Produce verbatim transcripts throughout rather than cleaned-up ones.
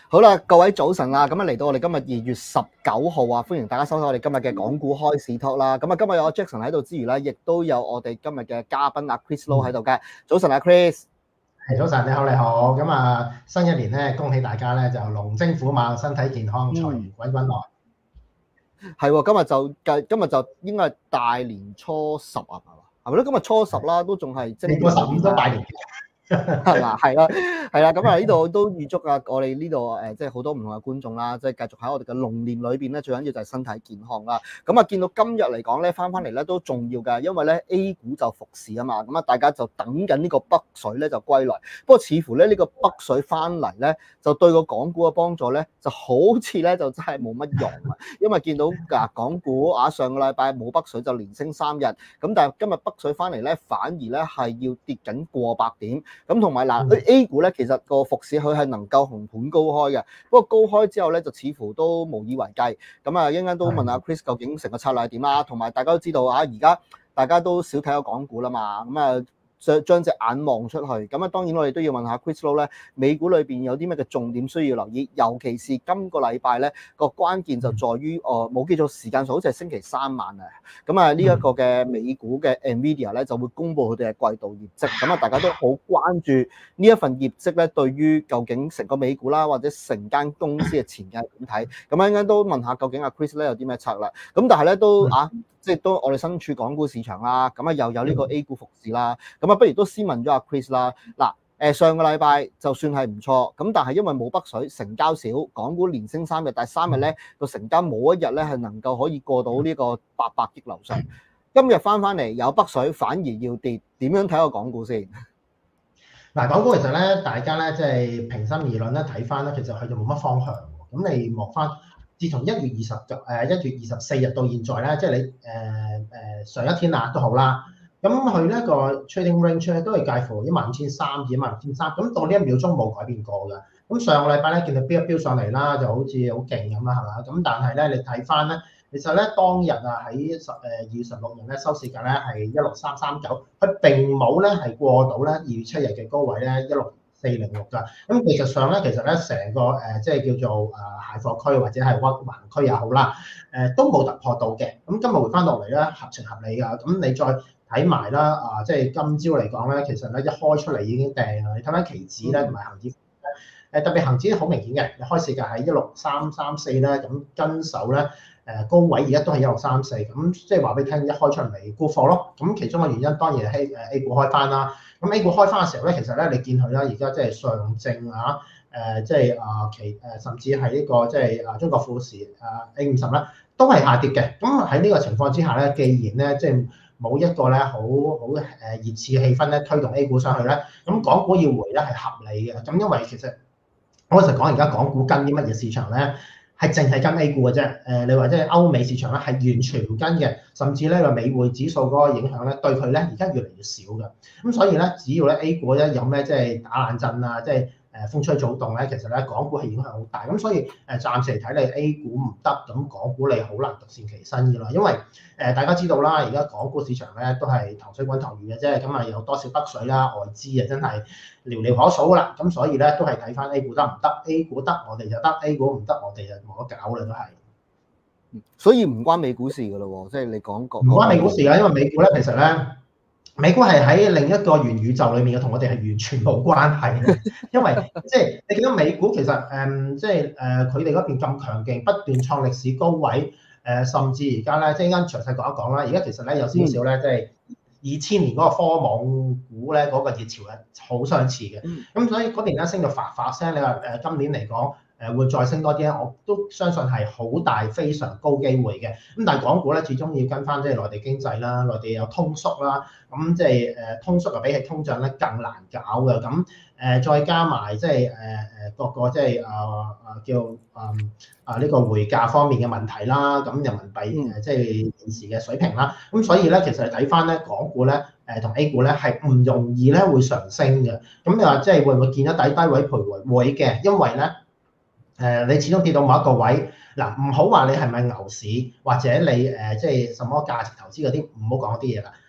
好啦，各位早晨啦，咁啊嚟到我哋今日二月十九號啊，歡迎大家收睇我哋今日嘅港股開市 talk 啦。咁啊，今日有我 Jackson 喺度之餘咧，亦都有我哋今日嘅嘉賓阿 Chris Lo 喺度嘅。早晨啊 Chris， 係早晨，你好你好，咁啊新一年咧，恭喜大家咧就龍精虎猛，身體健康，財源滾滾來。 係喎，今日就今今日就應該係大年初十啊，係嘛？係咪咧？今日初十啦，都仲係正月年過十五都拜年。 係啦，係啦，係啦，咁啊呢度都預祝啊我哋呢度誒，即係好多唔同嘅觀眾啦，即係繼續喺我哋嘅龍年裏邊咧，最緊要就係身體健康啦。咁啊，見到今日嚟講咧，翻翻嚟咧都重要㗎，因為咧 A 股就復市啊嘛，咁啊大家就等緊呢個北水咧就歸來。不過似乎咧呢個北水翻嚟咧，就對個港股嘅幫助咧，就好似咧就真係冇乜用啊，因為見到啊港股啊上個禮拜冇北水就連升三日，咁但係今日北水翻嚟咧，反而咧係要跌緊過百點。咁同埋嗱，A 股咧其實個復市佢係能夠紅盤高開嘅，不過高開之後咧就似乎都無以為繼。咁啊，一陣間都問阿 Chris 究竟成個策略係點啦，同埋大家都知道啊，而家大家都少睇咗港股啦嘛，咁啊。將將隻眼望出去，咁啊當然我哋都要問下 Chris Lo 咧，美股裏邊有啲咩嘅重點需要留意，尤其是今個禮拜咧個關鍵就在於，誒冇記錯時間數好似係星期三晚啊，咁啊呢一個嘅美股嘅 Nvidia 咧就會公布佢哋嘅季度業績，咁啊大家都好關注呢一份業績咧，對於究竟成個美股啦或者成間公司嘅前景係點睇，咁啊一陣間都問下究竟阿 Chris 咧有啲咩策略，咁但係咧都啊。即係都我哋身處港股市場啦，咁啊又有呢個 A 股復市啦，咁啊不如都先問咗阿 Chris 啦。嗱，誒上個禮拜就算係唔錯，咁但係因為冇北水，成交少，港股連升三日，但係三日咧個成交冇一日咧係能夠可以過到呢個八百億樓上。今日翻翻嚟有北水，反而要跌，點樣睇個港股先？ 嗱，港股其實咧，大家咧即係平心而論咧，睇翻咧，其實佢就冇乜方向。咁你望翻。自從一月二十誒一月二十四日到現在咧，即係你誒誒、呃、上一天啊都好啦，咁佢呢個 trading range 咧都係介乎一萬五千三至一萬六千三，咁到呢一秒鐘冇改變過㗎。咁上個禮拜咧見到飆一飆上嚟啦，就好似好勁咁啦，係嘛？咁但係咧你睇翻咧，其實咧當日啊喺十誒二月十六日咧收市價咧係一六三三九，佢並冇咧係過到咧二月七日嘅高位咧一六四零六㗎，咁技術上咧，其實咧成個誒即係叫做誒蟹貨區或者係屈橫區也好啦，誒都冇突破到嘅。咁今日回翻落嚟咧，合情合理㗎。咁你再睇埋啦，啊即係今朝嚟講咧，其實咧一開出嚟已經掟啦。你睇翻期指咧同埋恆指咧，誒特別恆指好明顯嘅，你開市價喺一六三三四咧，咁跟手咧誒高位而家都係一六三四，咁即係話俾你聽，一開出嚟沽貨咯。咁其中嘅原因當然係誒 A 股開翻啦。咁 A 股開翻嘅時候咧，其實咧你見佢啦，而家即係上證啊，誒即係啊其誒甚至係呢個即係啊中國富時啊 A 五十咧，都係下跌嘅。咁喺呢個情況之下咧，既然咧即係冇一個咧好好誒熱刺氣氛咧推動 A 股上去咧，咁港股要回咧係合理嘅。咁因為其實我實講而家港股跟啲乜嘢市場咧？係淨係跟 A 股嘅啫，誒你話即係歐美市場咧係完全唔跟嘅，甚至咧個美匯指數嗰個影響咧對佢咧而家越嚟越少嘅，咁所以咧只要咧 A 股咧有咩即係打冷震啊，即係誒風吹草動咧，其實咧港股係影響好大，咁所以誒暫時嚟睇你 A 股唔得，咁港股你好難獨善其身嘅啦，因為誒大家知道啦，而家港股市場咧都係糖水滾糖魚嘅啫，咁啊有多少北水啦，外資啊真係寥寥可數㗎啦，咁所以咧都係睇翻 A 股得唔得 ，A 股得我哋就得 ，A 股唔得我哋就冇得搞啦都係。 所以唔關美股事㗎咯喎，即係你講講。 唔關美股事㗎，因為美股咧其實咧，美股係喺另一個元宇宙裡面嘅，同我哋係完全冇關係嘅。因為即係你見到美股其實誒，即係誒佢哋嗰邊咁強勁，不斷創歷史高位，誒甚至而家咧，即係啱詳細講一講啦。而家其實咧有少少咧，即係二千年嗰個科網股咧嗰個熱潮係好相似嘅。咁所以嗰邊咧升到發發聲，你話誒今年嚟講。誒會再升多啲咧，我都相信係好大非常高機會嘅。咁但係港股咧，始終要跟翻即係內地經濟啦，內地有通縮啦，咁即係誒通縮就比起通脹咧更難搞嘅。咁誒再加埋即係誒誒各個即係啊啊叫啊啊呢個匯價方面嘅問題啦，咁人民幣誒即係現時嘅水平啦。咁所以咧，其實你睇翻咧港股咧誒同 A 股咧係唔容易咧會上升嘅。咁你話即係會唔會見到底低位徘徊？會嘅，因為咧。誒，你始終跌到某一個位，嗱唔好話你係咪牛市，或者你誒即係什麼價值投資嗰啲，唔好講嗰啲嘢啦。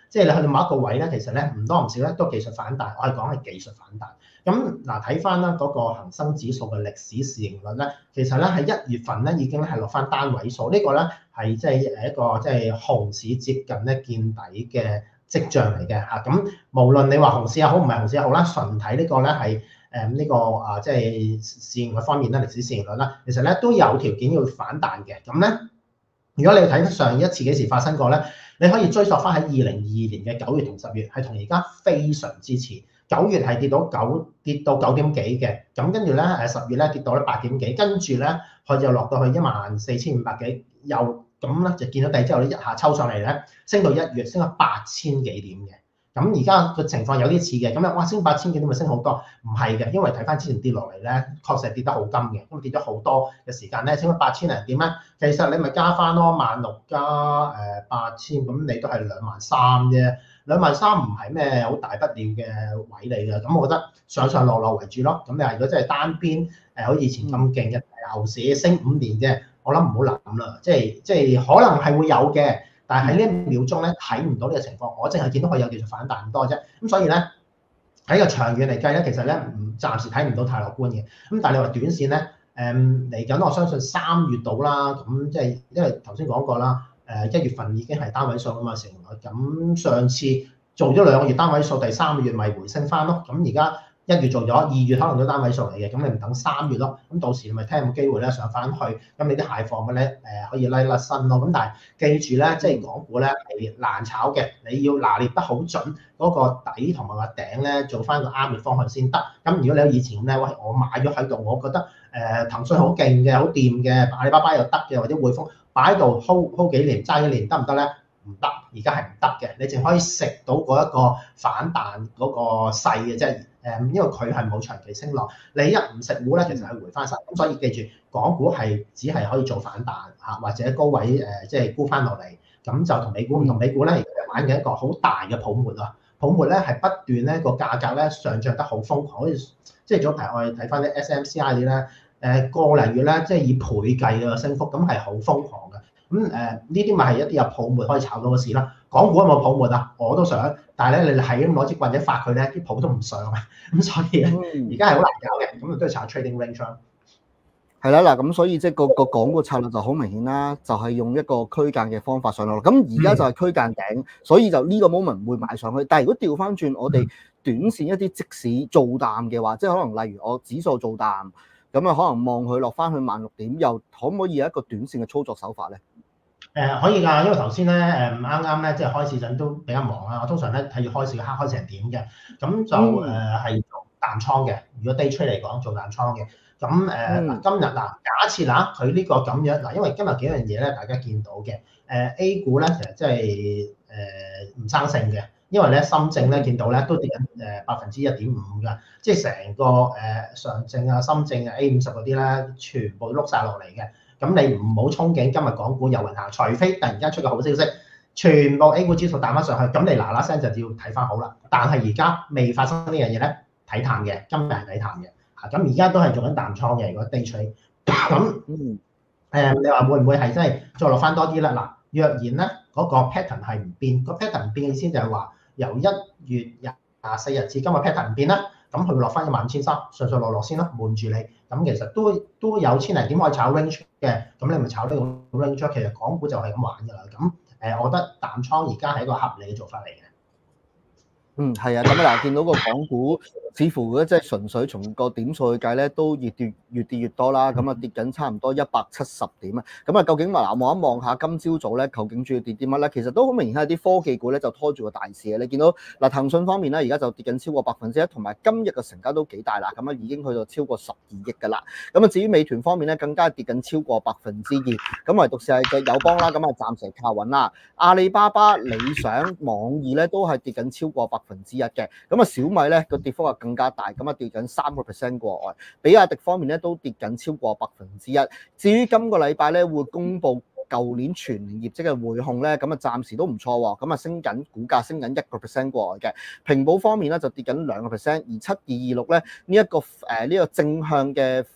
即係你去到某一個位咧，其實咧唔多唔少咧都技術反彈，我係講係技術反彈。咁嗱睇翻啦嗰個恆生指數嘅歷史市盈率咧，其實咧喺一月份咧已經咧係落翻單位數，呢個咧係即係誒一個即係熊市接近咧見底嘅跡象嚟嘅嚇。咁無論你話熊市又好唔係熊市又好啦，純睇呢個咧係誒呢個啊即係市盈率方面咧，歷史市盈率啦，其實咧都有條件要反彈嘅。咁咧，如果你睇上一次幾時發生過咧，你可以追溯翻喺二零二二年嘅九月同十月，係同而家非常之似。九月係跌到九跌到九點幾嘅，咁跟住咧誒十月咧跌到咧八點幾，跟住咧佢就落到去一萬四千五百幾，又咁咧就見到底之後咧一下抽上嚟咧，升到一月升咗八千幾點嘅。咁而家個情況有啲似嘅，咁咧哇升八千幾點咪升好多？唔係嘅，因為睇翻之前跌落嚟咧，確實係跌得好金嘅，咁跌咗好多嘅時間咧，升咗八千零點咧，其實你咪加翻咯，萬六加誒八千，咁你都係兩萬三啫。兩萬三唔係咩好大不了嘅位嚟嘅，咁我覺得上上落落為主咯。咁你話如果真係單邊誒好似以前咁勁嘅牛市升五年嘅，我諗唔好諗啦。即係即係可能係會有嘅，但係喺呢一秒鐘咧睇唔到呢個情況，我淨係見到佢有技術反彈咁多啫。咁所以咧喺個長遠嚟計咧，其實咧唔暫時睇唔到太樂觀嘅。咁但係你話短線咧，誒嚟緊我相信三月到啦，咁即係因為頭先講過啦。誒一月份已經係單位數啊嘛，成率咁上次做咗兩個月單位數，第三個月咪回升翻咯。咁而家一月做咗，二月可能都單位數嚟嘅，咁你咪等三月咯。咁到時你咪睇有冇機會咧上翻去，咁你啲蟹貨嘅咧誒可以拉甩身咯。咁但係記住咧，即係港股咧係難炒嘅，你要拿捏得好準嗰個底同埋個頂咧，做翻個啱嘅方向先得。咁如果你有以前咁咧，喂我買咗喺度，我覺得誒騰訊好勁嘅，好掂嘅，阿里巴巴又得嘅，或者匯豐。擺喺度 hold hold 幾年揸幾年得唔得咧？唔得，而家係唔得嘅。你淨可以食到嗰一個反彈嗰個勢嘅啫。誒，因為佢係冇長期升落。你一唔食糊咧，其實係回翻晒。咁所以記住，港股係只係可以做反彈嚇，或者高位誒即係沽翻落嚟。咁就同美股唔同，美股咧而家玩緊一個好大嘅泡沫啊！泡沫咧係不斷咧個價格咧上漲得好瘋狂，好似即係早排我哋睇翻啲 S M C I 啲咧。誒個零月咧，即係以倍計嘅升幅，咁係好瘋狂嘅。咁誒呢啲咪係一啲有泡沫可以炒到嘅事啦。港股有冇泡沫啊？我都想，但係咧你係咁攞支棍仔發佢咧，啲泡都唔上啊。咁所以咧，而家係好難搞嘅。咁都係炒 trading range 咯。 係啦，嗱咁所以即係個個港股策略就好明顯啦，就係用一個區間嘅方法上落。咁而家就係區間頂，所以就呢個 moment 會買上去。但係如果調翻轉，我哋短線一啲即使做淡嘅話，即係可能例如我指數做淡。咁啊，可能望佢落翻去萬六點，又可唔可以有一個短線嘅操作手法咧？ 誒可以㗎，因為頭先咧誒啱啱咧即係開市陣都比較忙啦。我通常咧睇住開市嘅黑開成點嘅，咁就誒係做淡倉嘅。如果 day trade 嚟講做淡倉嘅，咁誒嗱今日嗱假設嗱佢呢個咁樣嗱，因為今日幾樣嘢咧大家見到嘅誒 A 股咧其實即係誒唔生性嘅。因為咧深證咧見到咧都跌緊誒百分之一點五㗎，即係成個誒上證啊、深證啊、A 五十嗰啲咧，全部碌晒落嚟嘅。咁你唔好憧憬今日港股有運行，除非突然間出個好消息，全部 A 股指數彈翻上去，咁你嗱嗱聲就要睇翻好啦。但係而家未發生呢樣嘢咧，睇淡嘅，今日係睇淡嘅嚇。咁而家都係做緊淡倉嘅，如果 day trade。咁誒，你話會唔會係真係再落翻多啲咧？嗱，若然咧嗰個 pattern 係唔變，個 pattern 唔變嘅意思就係話。由一月廿四日至今日 pattern 唔變啦，咁佢會落翻一萬五千三，上上落落先啦，瞞住你，咁其實都都有千零點可以炒 range 嘅，咁你咪炒呢個 range，其實港股就係咁玩㗎啦，咁誒，我覺得淡倉而家係一個合理嘅做法嚟嘅。 嗯，係啊，咁啊嗱，見到個港股似乎咧，即係純粹從個點數去計咧，都越跌越跌越多啦。咁啊，跌緊差唔多一百七十點啊。咁啊，究竟嗱望一望下今朝早咧，究竟主要跌啲乜咧？其實都好明顯係啲科技股咧就拖住個大市嘅。你見到嗱，騰訊方面咧，而家就跌緊超過百分之一，同埋今日嘅成交都幾大啦。咁啊，已經去到超過十二億㗎啦。咁啊，至於美團方面咧，更加跌緊超過百分之二。咁唯獨是係嘅友邦啦，咁啊暫時靠穩啦。阿里巴巴、理想、網易咧都係跌緊超過百分之一嘅，咁啊小米咧個跌幅啊更加大，咁啊跌緊三個 percent 過外，比亞迪方面咧都跌緊超過百分之一。至於今個禮拜咧會公布舊年全年業績嘅匯控咧，咁啊暫時都唔錯喎，咁啊升緊股價升緊一個 percent 過外嘅。平保方面咧就跌緊兩個 percent，而七二二六咧呢一個誒呢個正向嘅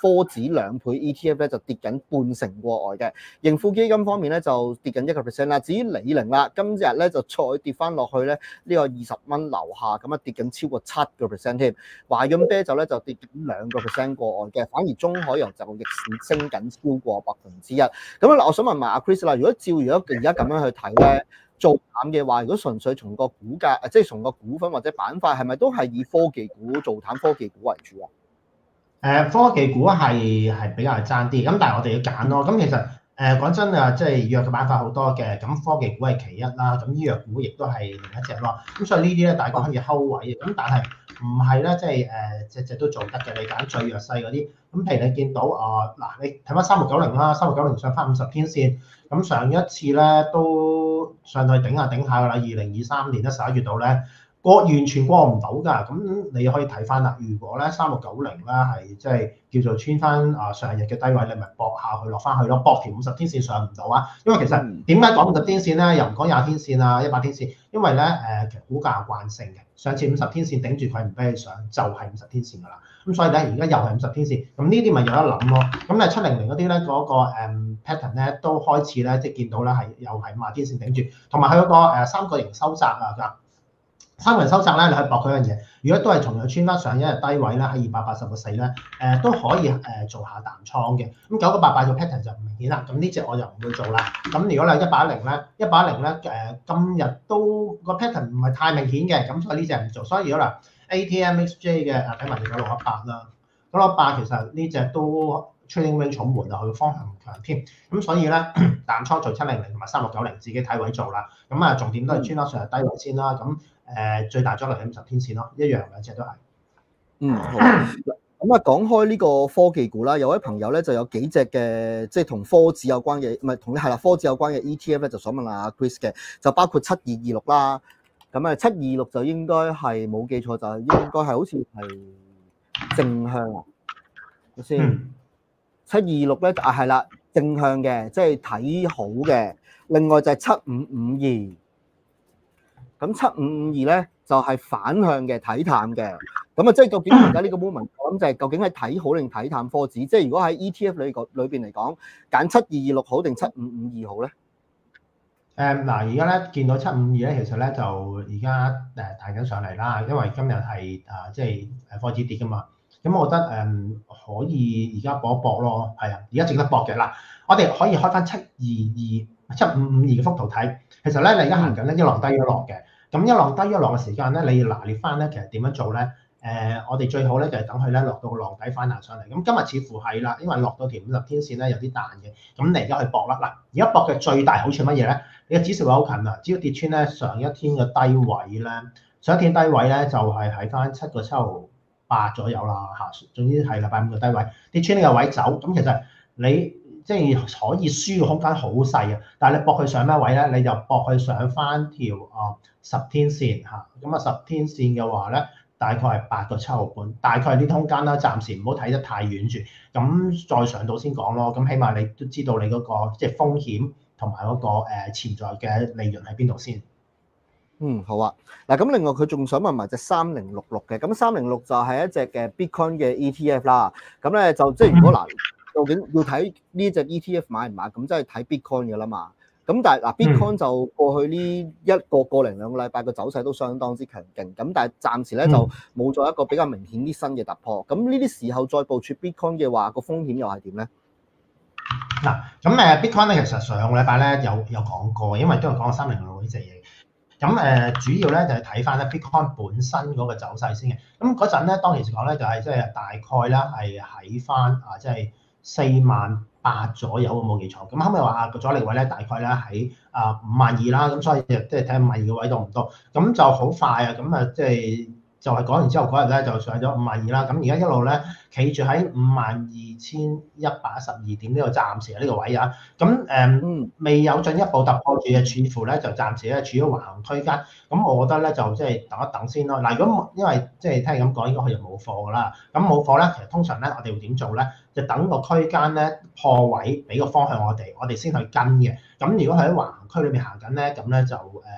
科指兩倍 E T F 咧就跌緊半成過外嘅。盈富基金方面咧就跌緊一個 percent 啦。至於李寧啦，今日咧就再跌翻落去咧呢個二十蚊樓下，咁啊跌緊超過七個 percent 添。華潤啤酒咧就跌緊兩個 percent 過外嘅，反而中海油就逆市升緊超過百分之一。咁啊嗱，我想問埋阿 Chris 啦，如果照如果而家咁樣去睇咧，做淡嘅話，如果純粹從個股價，即係從個股份或者板塊，係咪都係以科技股做淡科技股為主啊？ 誒科技股係係比較爭啲，咁但係我哋要揀咯。咁其實誒講真啊，即係藥嘅板塊好多嘅，咁科技股係其一啦，咁醫藥股亦都係另一隻咯。咁所以呢啲咧大家可以睺位嘅，咁但係唔係咧，即係誒隻隻都做得嘅。你揀最弱勢嗰啲，咁譬如你見到啊嗱、呃，你睇翻三六九零啦，三六九零上翻五十天線，咁上一次咧都上去頂下頂下㗎啦，二零二三年咧十一月度咧。過完全過唔到㗎，咁你可以睇翻啦。如果咧三六九零咧係即係叫做穿翻啊上日嘅低位，你咪搏下去落翻去咯，搏條五十天線上唔到啊。因為其實點解講五十天線咧，又唔講廿天線啊、一百天線？因為咧誒其實股價有慣性嘅，上次五十天線頂住佢唔俾你上，就係五十天線㗎啦。咁所以咧而家又係五十天線，咁呢啲咪有得諗咯。咁咧七零零嗰啲咧嗰個誒 pattern 咧都開始咧即係見到咧係又係五十天線頂住，同埋佢嗰個誒三角形收窄啊㗎。三個人收窄咧，你可以搏佢樣嘢。如果都係同樣穿翻上一日低位咧，喺二百八十個四咧，誒都可以誒做下淡倉嘅。咁九個八八個 pattern 就唔明顯啦。咁呢隻我就唔會做啦。咁如果你一百一零咧，一百一零咧誒今日都個 pattern 唔係太明顯嘅，咁所以呢隻唔做。所以如果嗱 A T M X J 嘅誒睇埋你九六一八啦，九六一八其實呢隻都 trading range 重門啊，佢方向唔強添。咁所以咧淡倉做七零零同埋三六九零，自己睇位做啦。咁啊重點都係穿翻上日低位先啦。咁誒最大阻力係五十天線咯，一樣兩隻都係。 嗯，好。咁啊，講開呢個科技股啦，有位朋友咧就有幾隻嘅，即係同科指有關嘅，唔係同係啦，科指有關嘅 E T F 咧，就想問下阿 Chris 嘅，就包括七二二六啦。咁啊，七二六就應該係冇記錯，就係應該係好似係正向啊，先。七二六咧啊，係啦，正向嘅，即係睇好嘅。另外就係七五五二。咁七五五二咧就係、是、反向嘅睇淡嘅，咁啊即係究竟而家呢個 moment，我諗就係究竟係睇好定睇淡科指？即係如果喺 E T F 裏個裏邊嚟講，揀七二二六好定七五五二好咧？ 誒嗱，而家咧見到七五二咧，其實咧就而家誒彈緊上嚟啦，因為今日係啊即係誒科指跌噶嘛，咁我覺得誒、嗯、可以而家搏一搏咯，係啊，而家值得搏嘅啦。我哋可以開翻七二二、七五五二嘅幅圖睇，其實咧你而家行緊咧一浪低一浪嘅。咁一浪低一浪嘅時間咧，你要拿捏翻咧，其實點樣做咧？誒、呃，我哋最好咧就係等佢咧落到個浪底反彈上嚟。咁今日似乎係啦，因為落到條五十天線咧有啲彈嘅。咁你而家去搏啦。嗱，而家搏嘅最大好處乜嘢咧？你嘅指數位好近啊，只要跌穿咧上一天嘅低位咧，上一天低位咧就係喺翻七個七毫八左右啦嚇。總之係禮拜五嘅低位，跌穿呢個位走。咁其實你即係可以輸嘅空間好細啊，但係你搏佢上咩位咧？你就搏佢上翻條啊十天線嚇，咁啊十天線嘅話咧，大概係八個七毫半，大概係呢啲空間啦。暫時唔好睇得太遠住，咁再上到先講咯。咁起碼你都知道你嗰個即係風險同埋嗰個誒潛在嘅利潤喺邊度先。 嗯，好啊。嗱，咁另外佢仲想問埋隻三零六六嘅，咁三零六就係一隻嘅 Bitcoin 嘅 E T F 啦。咁咧就即係如果嗱。究竟要睇呢隻 E T F 買唔買？咁即係睇 Bitcoin 嘅啦嘛。咁但係嗱 ，Bitcoin 就過去呢一個個零兩個禮拜個走勢都相當之強勁。咁但係暫時咧就冇咗一個比較明顯啲新嘅突破。咁呢啲時候再部署 Bitcoin 嘅話，個風險又係點咧？ 嗱，咁誒 Bitcoin 咧其實上個禮拜咧有有講過，因為都有講三零六呢隻嘢。咁誒主要咧就係睇翻咧 Bitcoin 本身嗰個走勢先嘅。咁嗰陣咧當其時講咧就係即係大概啦係喺翻啊即係。四萬八左右我冇記錯，咁後尾話啊個阻力位咧大概咧喺啊五萬二啦，咁所以即係睇五萬二嘅位多唔多，咁就好快啊，咁啊即係就係講完之後嗰日咧就上咗五萬二啦，咁而家一路咧企住喺五萬二千一百一十二點呢個暫時喺呢個位啊，咁誒、嗯、未有進一步突破住嘅，似乎咧就暫時咧處於橫行區間，咁我覺得咧就即係等一等先咯。嗱，如果因為即係聽咁講，應該佢就冇貨㗎啦。咁冇貨咧，其實通常咧我哋會點做咧？就等個區間咧破位，俾個方向我哋，我哋先去跟嘅。咁如果佢喺橫行區裏面行緊咧，咁咧就誒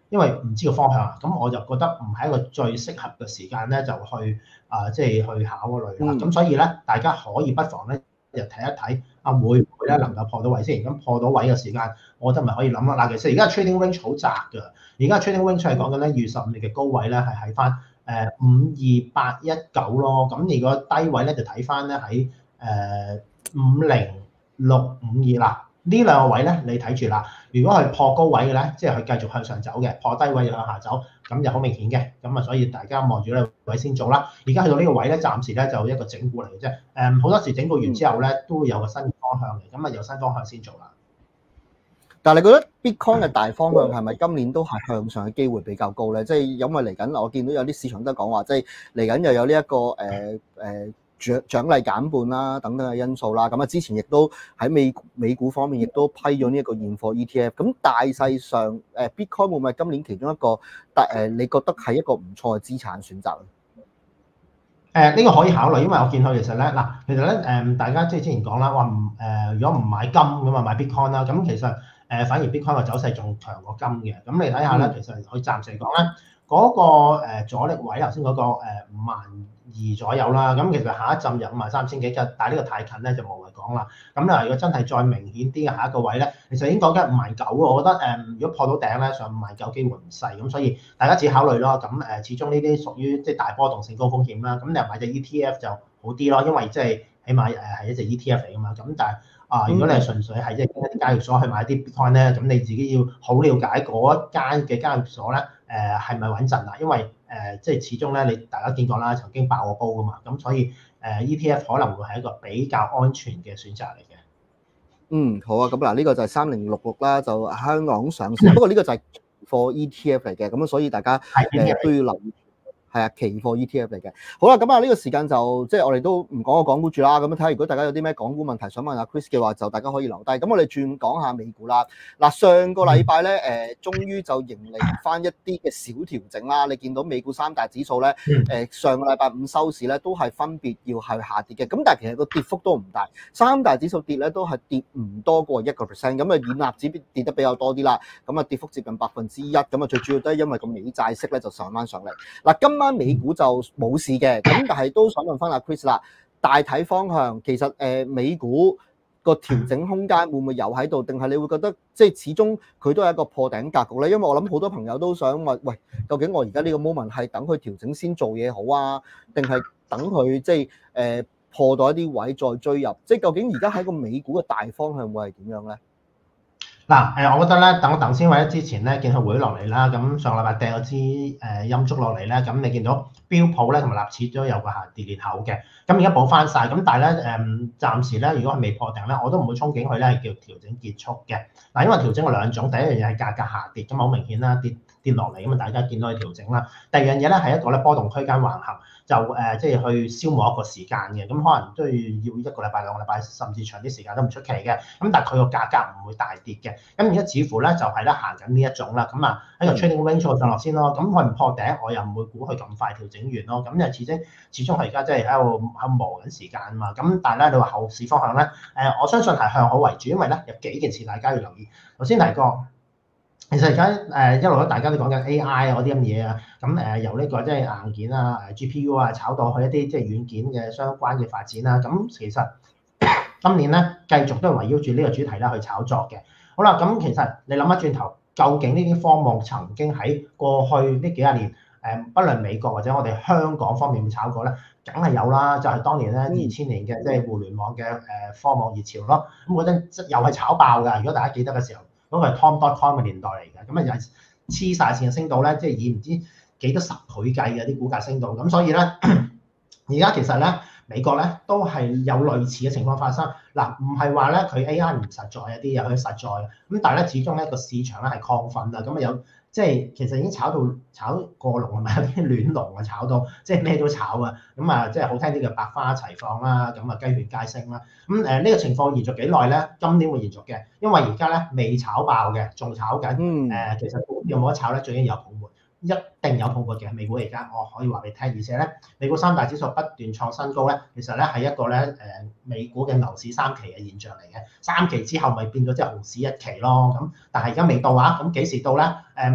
因為唔知個方向啊，咁我就覺得唔係一個最適合嘅時間咧，就去啊即係去考嗰類啦。咁、 嗯所以咧，大家可以不妨咧就睇一睇啊，會唔會咧能夠破到位先？咁破到位嘅時間，我覺得咪可以諗啦。嗱，其實而家 trading range 好窄㗎，而家 trading range 係講緊咧二十五日嘅高位咧係喺翻誒五二八一九咯。咁如果低位咧就睇翻咧喺誒五零六五二啦。呢兩個位咧，你睇住啦。如果係破高位嘅咧，即係佢繼續向上走嘅；破低位就向下走，咁就好明顯嘅。咁啊，所以大家望住呢個位先做啦。而家去到呢個位咧，暫時咧就一個整固嚟嘅啫。誒，好多時整固完之後咧，都會有個新方向嘅。咁啊，有新方向先做啦。 但係你覺得 Bitcoin 嘅大方向係咪今年都係向上嘅機會比較高咧？即係因為嚟緊，我見到有啲市場都講話，即係嚟緊又有呢一個誒誒獎獎勵減半啦，等等嘅因素啦。咁啊，之前亦都喺美美股方面亦都批咗呢一個現貨 E T F。咁大勢上誒 Bitcoin 會唔會係今年其中一個大誒？你覺得係一個唔錯嘅資產選擇咧？ 誒呢個可以考慮，因為我見佢其實咧嗱，其實咧誒大家即係之前講啦，話唔誒如果唔買金咁啊買 Bitcoin 啦，咁其實誒反而 Bitcoin 嘅走勢仲強過金嘅。咁你睇下咧，其實佢暫時嚟講咧，嗰個誒阻力位頭先嗰個誒五萬二左右啦，咁其實下一陣就五萬三千幾嘅，但係呢個太近咧就無謂講啦。咁咧如果真係再明顯啲嘅下一個位咧，其實已經講緊五萬九喎，我覺得誒如果破到頂咧上五萬九機會唔細，咁所以大家自己考慮咯。咁誒始終呢啲屬於即係大波動性高風險啦，咁你又買隻 E T F 就好啲咯，因為即係起碼誒係一隻 E T F 嚟㗎嘛。咁但係啊，如果你係純粹係即係經一啲交易所去買啲 Bitcoin 咧，咁你自己要好了解嗰一間嘅交易所咧誒係咪穩陣啦，因為誒即係始終咧，你大家見過啦，曾經爆過煲噶嘛，咁所以誒 E T F 可能會係一個比較安全嘅選擇嚟嘅。 嗯，好啊，咁嗱，呢個就係三零六六啦，就香港上市，不過呢個就係貨 E T F 嚟嘅，咁所以大家誒都要留意。係啊，期貨 E T F 嚟嘅。好啦，咁啊呢個時間就即係我哋都唔講個港股住啦。咁樣睇下，如果大家有啲咩港股問題想問阿 Chris 嘅話，就大家可以留低。咁我哋轉講下美股啦。嗱，上個禮拜咧誒，終於就迎嚟翻一啲嘅小調整啦。你見到美股三大指數咧誒，上個禮拜五收市咧都係分別要係下跌嘅。咁但係其實個跌幅都唔大，三大指數跌咧都係跌唔多過一個 percent。咁啊，以納指跌得比較多啲啦。咁啊，跌幅接近百分之一。咁啊，最主要都係因為個美債息咧就上翻上嚟。嗱，今今晚美股就冇事嘅，咁但係都想問翻阿 Chris 啦，大體方向其實誒美股個調整空間會唔會有喺度，定係你會覺得即係始終佢都係一個破頂格局咧？因為我諗好多朋友都想問，喂，究竟我而家呢個 moment 係等佢調整先做嘢好啊，定係等佢即係誒破到一啲位再追入？即係究竟而家喺個美股嘅大方向會係點樣咧？ 嗱誒，我覺得咧，等等先，或者之前咧見佢回落嚟啦，咁上個禮拜掟咗支誒陰燭落嚟咧，咁你見到標普咧同埋納指都有個下跌裂口嘅，咁而家補翻晒。咁但係咧誒，暫時咧如果係未破頂咧，我都唔會憧憬佢咧係叫調整結束嘅。嗱，因為調整有兩種，第一樣嘢係價格下跌，咁好明顯啦，跌跌落嚟，咁啊大家見到佢調整啦。第二樣嘢咧係一個咧波動區間橫行，就誒即係去消磨一個時間嘅，咁可能都要要一個禮拜、兩個禮拜，甚至長啲時間都唔出奇嘅。咁但係佢個價格唔會大跌嘅。咁而家似乎咧就係咧行緊呢一種啦，咁啊喺個 trading range 上落先咯。咁佢唔破頂，我又唔會估佢咁快調整完咯。咁又始終始終係而家即係喺度喺度磨緊時間啊嘛。咁但係咧你話後市方向咧，誒我相信係向好為主，因為咧有幾件事大家要留意。頭先提過。其實而家誒一路都大家都講緊 A I 嗰啲咁嘢啊，咁誒由呢個即係硬件啊、誒 G P U 啊炒到去一啲即係軟件嘅相關嘅發展啦。咁其實今年咧繼續都係圍繞住呢個主題咧去炒作嘅。好啦，咁其實你諗一轉頭，究竟呢啲科網曾經喺過去呢幾廿年誒，不論美國或者我哋香港方面炒過咧，梗係有啦。就係、是、當年咧二千年嘅即係互聯網嘅誒科網熱潮咯。咁嗰陣又係炒爆㗎。如果大家記得嘅時候。嗰個係 Tom dot com 嘅年代嚟嘅，咁啊又係黐晒線升到咧，即係以唔知幾多十倍計嘅啲股價升到，咁所以咧而家其實咧美國咧都係有類似嘅情況發生。嗱，唔係話咧佢 A I 唔實在，有啲有佢實在嘅，咁但係咧始終咧個市場咧係亢奮啊，咁啊有即係其實已經炒到炒過龍係咪有啲亂龍啊？炒到即係咩都炒啊！咁啊即係好聽啲嘅百花齊放啦，咁啊雞犬皆升啦。咁誒呢個情況延續幾耐咧？今年會延續嘅，因為而家咧未炒爆嘅，仲炒緊。誒、呃、其實有冇得炒咧？最緊要有泡沫，一定有泡沫嘅。美股而家我可以話俾你聽，而且咧美股三大指數不斷創新高咧，其實咧係一個咧誒美股嘅牛市三期嘅現象嚟嘅。三期之後咪變咗即係熊市一期咯。咁但係而家未到啊，咁幾時到咧？誒、嗯、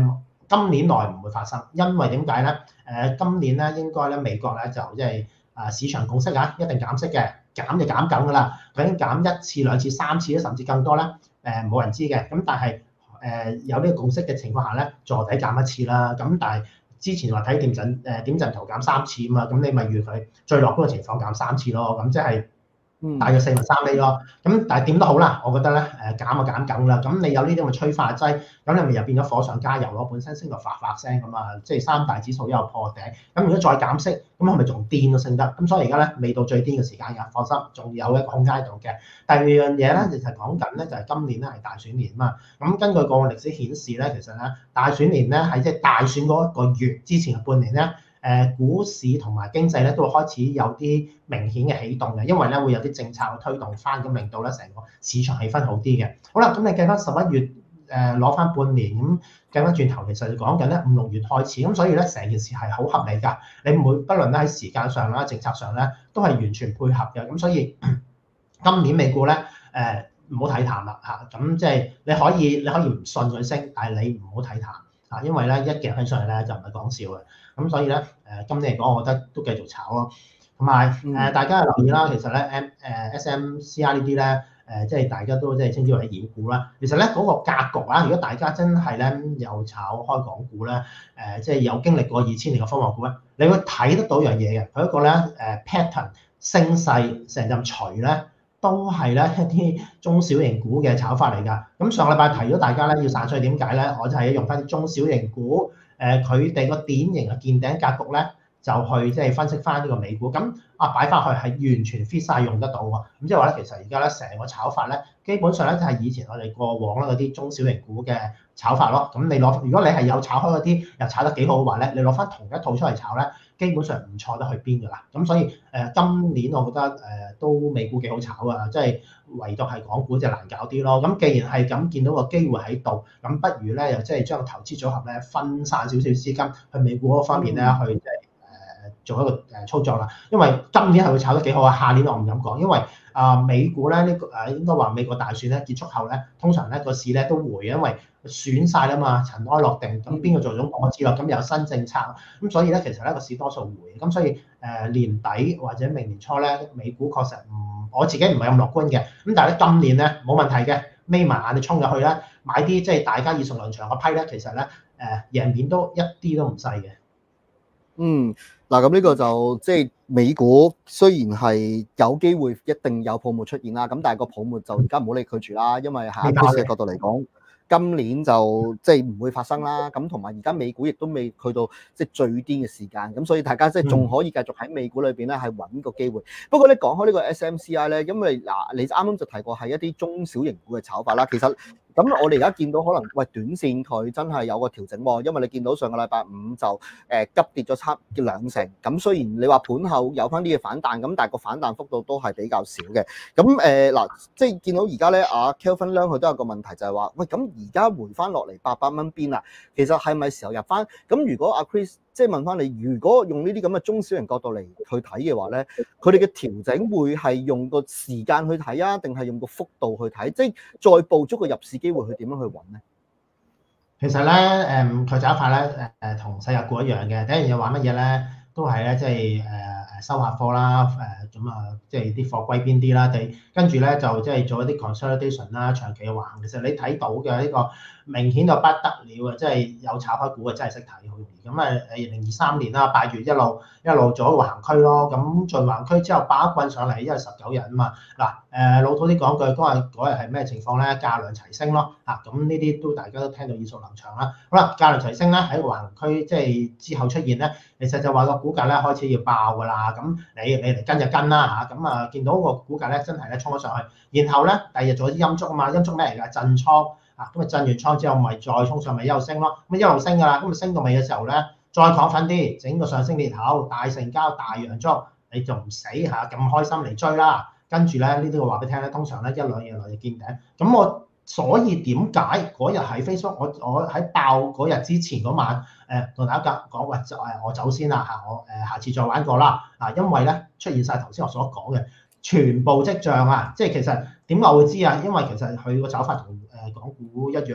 今年內唔會發生，因為點解咧？誒、呃、今年咧應該咧美國咧就即係啊市場共識啊，一定減息嘅，減就減緊㗎啦。究竟減一次、兩次、三次，甚至更多咧？誒、呃、冇人知嘅。咁但係誒、呃、有呢個共識嘅情況下咧，坐底減一次啦。咁但係之前話睇點陣誒點陣圖減三次啊嘛，咁你咪預佢最樂觀嘅情況減三次咯。咁即係。大約四分三厘咯，咁但係點都好啦，我覺得咧誒減就減緊啦，咁你有呢啲咁嘅催化劑，咁你咪又變咗火上加油咯，本身升到發發聲咁啊，即係三大指數又破頂，咁如果再減息，咁係咪仲癲都升得？咁所以而家咧未到最癲嘅時間㗎，放心，仲有一個空間喺度嘅。第二樣嘢咧，就係講緊咧，就係今年咧係大選年啊嘛，咁根據過往歷史顯示咧，其實咧大選年咧係即係大選嗰一個月之前嘅半年咧。誒股市同埋經濟咧都會開始有啲明顯嘅起動嘅，因為咧會有啲政策去推動翻，咁令到咧成個市場氣氛好啲嘅。好啦，咁你計翻十一月誒攞翻半年，咁計翻轉頭，其實講緊咧五六月開始，咁所以咧成件事係好合理㗎。你每不論咧喺時間上啦、政策上咧，都係完全配合嘅。咁所以今年美股咧誒唔好睇淡啦嚇，咁即係你可以你可以唔信佢升，但係你唔好睇淡嚇，因為咧一夾起上嚟咧就唔係講笑嘅。咁所以咧，誒今年嚟講，我覺得都繼續炒咯。同埋誒，大家留意啦，其實咧 M 誒 S M C I 呢啲咧，誒即係大家都即係稱之為係妖股啦。其實咧嗰個格局啦，如果大家真係咧有炒開港股咧，誒即係有經歷過二千年嘅科網股咧，你會睇得到樣嘢嘅。佢一個咧誒 pattern 升勢成陣錘咧，都係咧一啲中小型股嘅炒法嚟㗎。咁上個禮拜提咗大家咧要散水，點解咧？我就係用翻啲中小型股。誒佢哋個典型嘅見頂格局咧，就去即係分析翻呢個美股，咁啊擺翻去係完全 fit 晒用得到喎。咁即係話咧，其實而家咧成個炒法咧，基本上咧就係以前我哋過往啦嗰啲中小型股嘅炒法咯。咁你攞，如果你係有炒開嗰啲又炒得幾好嘅話咧，你攞翻同一套出嚟炒咧，基本上唔錯得去邊㗎啦。咁所以誒、呃、今年我覺得誒、呃、都美股幾好炒啊，即係唯獨係港股就難搞啲咯。咁既然係咁，見到個機會喺度，咁不如咧又即係將投資組合咧分散少少資金去美股嗰方面咧去即係誒做一個誒操作啦。因為今年係會炒得幾好啊，下年我唔敢講，因為啊、呃、美股咧呢、這個誒應該話美國大選咧結束後咧，通常咧個市咧都會，因為選晒啦嘛，塵埃落定，咁邊個做總統我知啦，咁有新政策，咁所以咧其實咧個市多數回，咁所以誒、呃、年底或者明年初咧美股確實唔，我自己唔係咁樂觀嘅，咁但係咧今年咧冇問題嘅，眯埋眼你衝入去咧，買啲即係大家耳熟能詳嘅批咧，其實咧誒、呃、贏面都一啲都唔細嘅。 嗯，嗱咁呢個就即係美股雖然係有機會一定有泡沫出現啦，咁但係個泡沫就而家唔好理佢住啦，因為喺股市嘅角度嚟講，今年就即係唔會發生啦。咁同埋而家美股亦都未去到即係最癲嘅時間，咁所以大家即係仲可以繼續喺美股裏邊咧係揾個機會。不過咧講開呢個 S M C I 咧，因為嗱你啱啱就提過係一啲中小型股嘅炒法啦，其實。咁我哋而家見到可能喂短線佢真係有個調整喎，因為你見到上個禮拜五就誒急跌咗差兩成，咁雖然你話盤後有翻啲嘅反彈，咁但係個反彈幅度都係比較少嘅。咁誒嗱，即係見到而家咧，阿 Kelvin 咧佢都有個問題就係話，喂咁而家回翻落嚟八百蚊邊啦，其實係咪時候入翻？咁如果阿 Chris 即係問翻你，如果用呢啲咁嘅中小型角度嚟去睇嘅話咧，佢哋嘅調整會係用個時間去睇啊，定係用個幅度去睇？即係再捕捉個入市機會，佢點樣去揾咧？ 其實咧，誒佢走法咧，誒誒同世界股一樣嘅。第一樣嘢話乜嘢咧，都係咧，即係誒誒收下貨啦，誒咁啊，即係啲貨歸邊啲啦。第跟住咧就即係做一啲 consolidation 啦，長期嘅橫行。其實你睇到嘅呢個明顯到不得了啊！即係有炒開股嘅真係識睇，好容易。咁啊誒二零二三年啦，八月一路一路做一個橫區咯。咁做橫區之後，爆一棍上嚟，因為十九日啊嘛。嗱誒老土啲講句，嗰日嗰日係咩情況咧？價量齊升咯。嚇咁呢啲都大家都聽到耳熟能詳啦。好啦，價量齊升咧喺個橫區即係之後出現咧，其實就話個股價咧開始要爆㗎啦。咁你你嚟跟就跟啦嚇。咁啊見到個股價咧真係咧衝咗上去，然後咧第二日做咗啲陰燭啊嘛，陰燭咩嚟㗎？震倉。啊，咁啊震完倉之後，咪再衝上咪一路升咯，咁一路升㗎啦，咁啊升到尾嘅時候咧，再亢奮啲，整個上升裂口，大成交、大陽燭，你就唔死嚇，咁開心嚟追啦。跟住咧，呢啲我話俾你聽咧，通常咧一兩日內就見頂。咁我所以點解嗰日喺 Facebook，我我喺爆嗰日之前嗰晚，誒同大家講喂，就誒我走先啦嚇，我誒下次再玩過啦。啊，因為咧出現晒頭先我所講嘅全部跡象啊，即係其實點解我會知啊？因為其實佢個走法同誒港股一樣咯。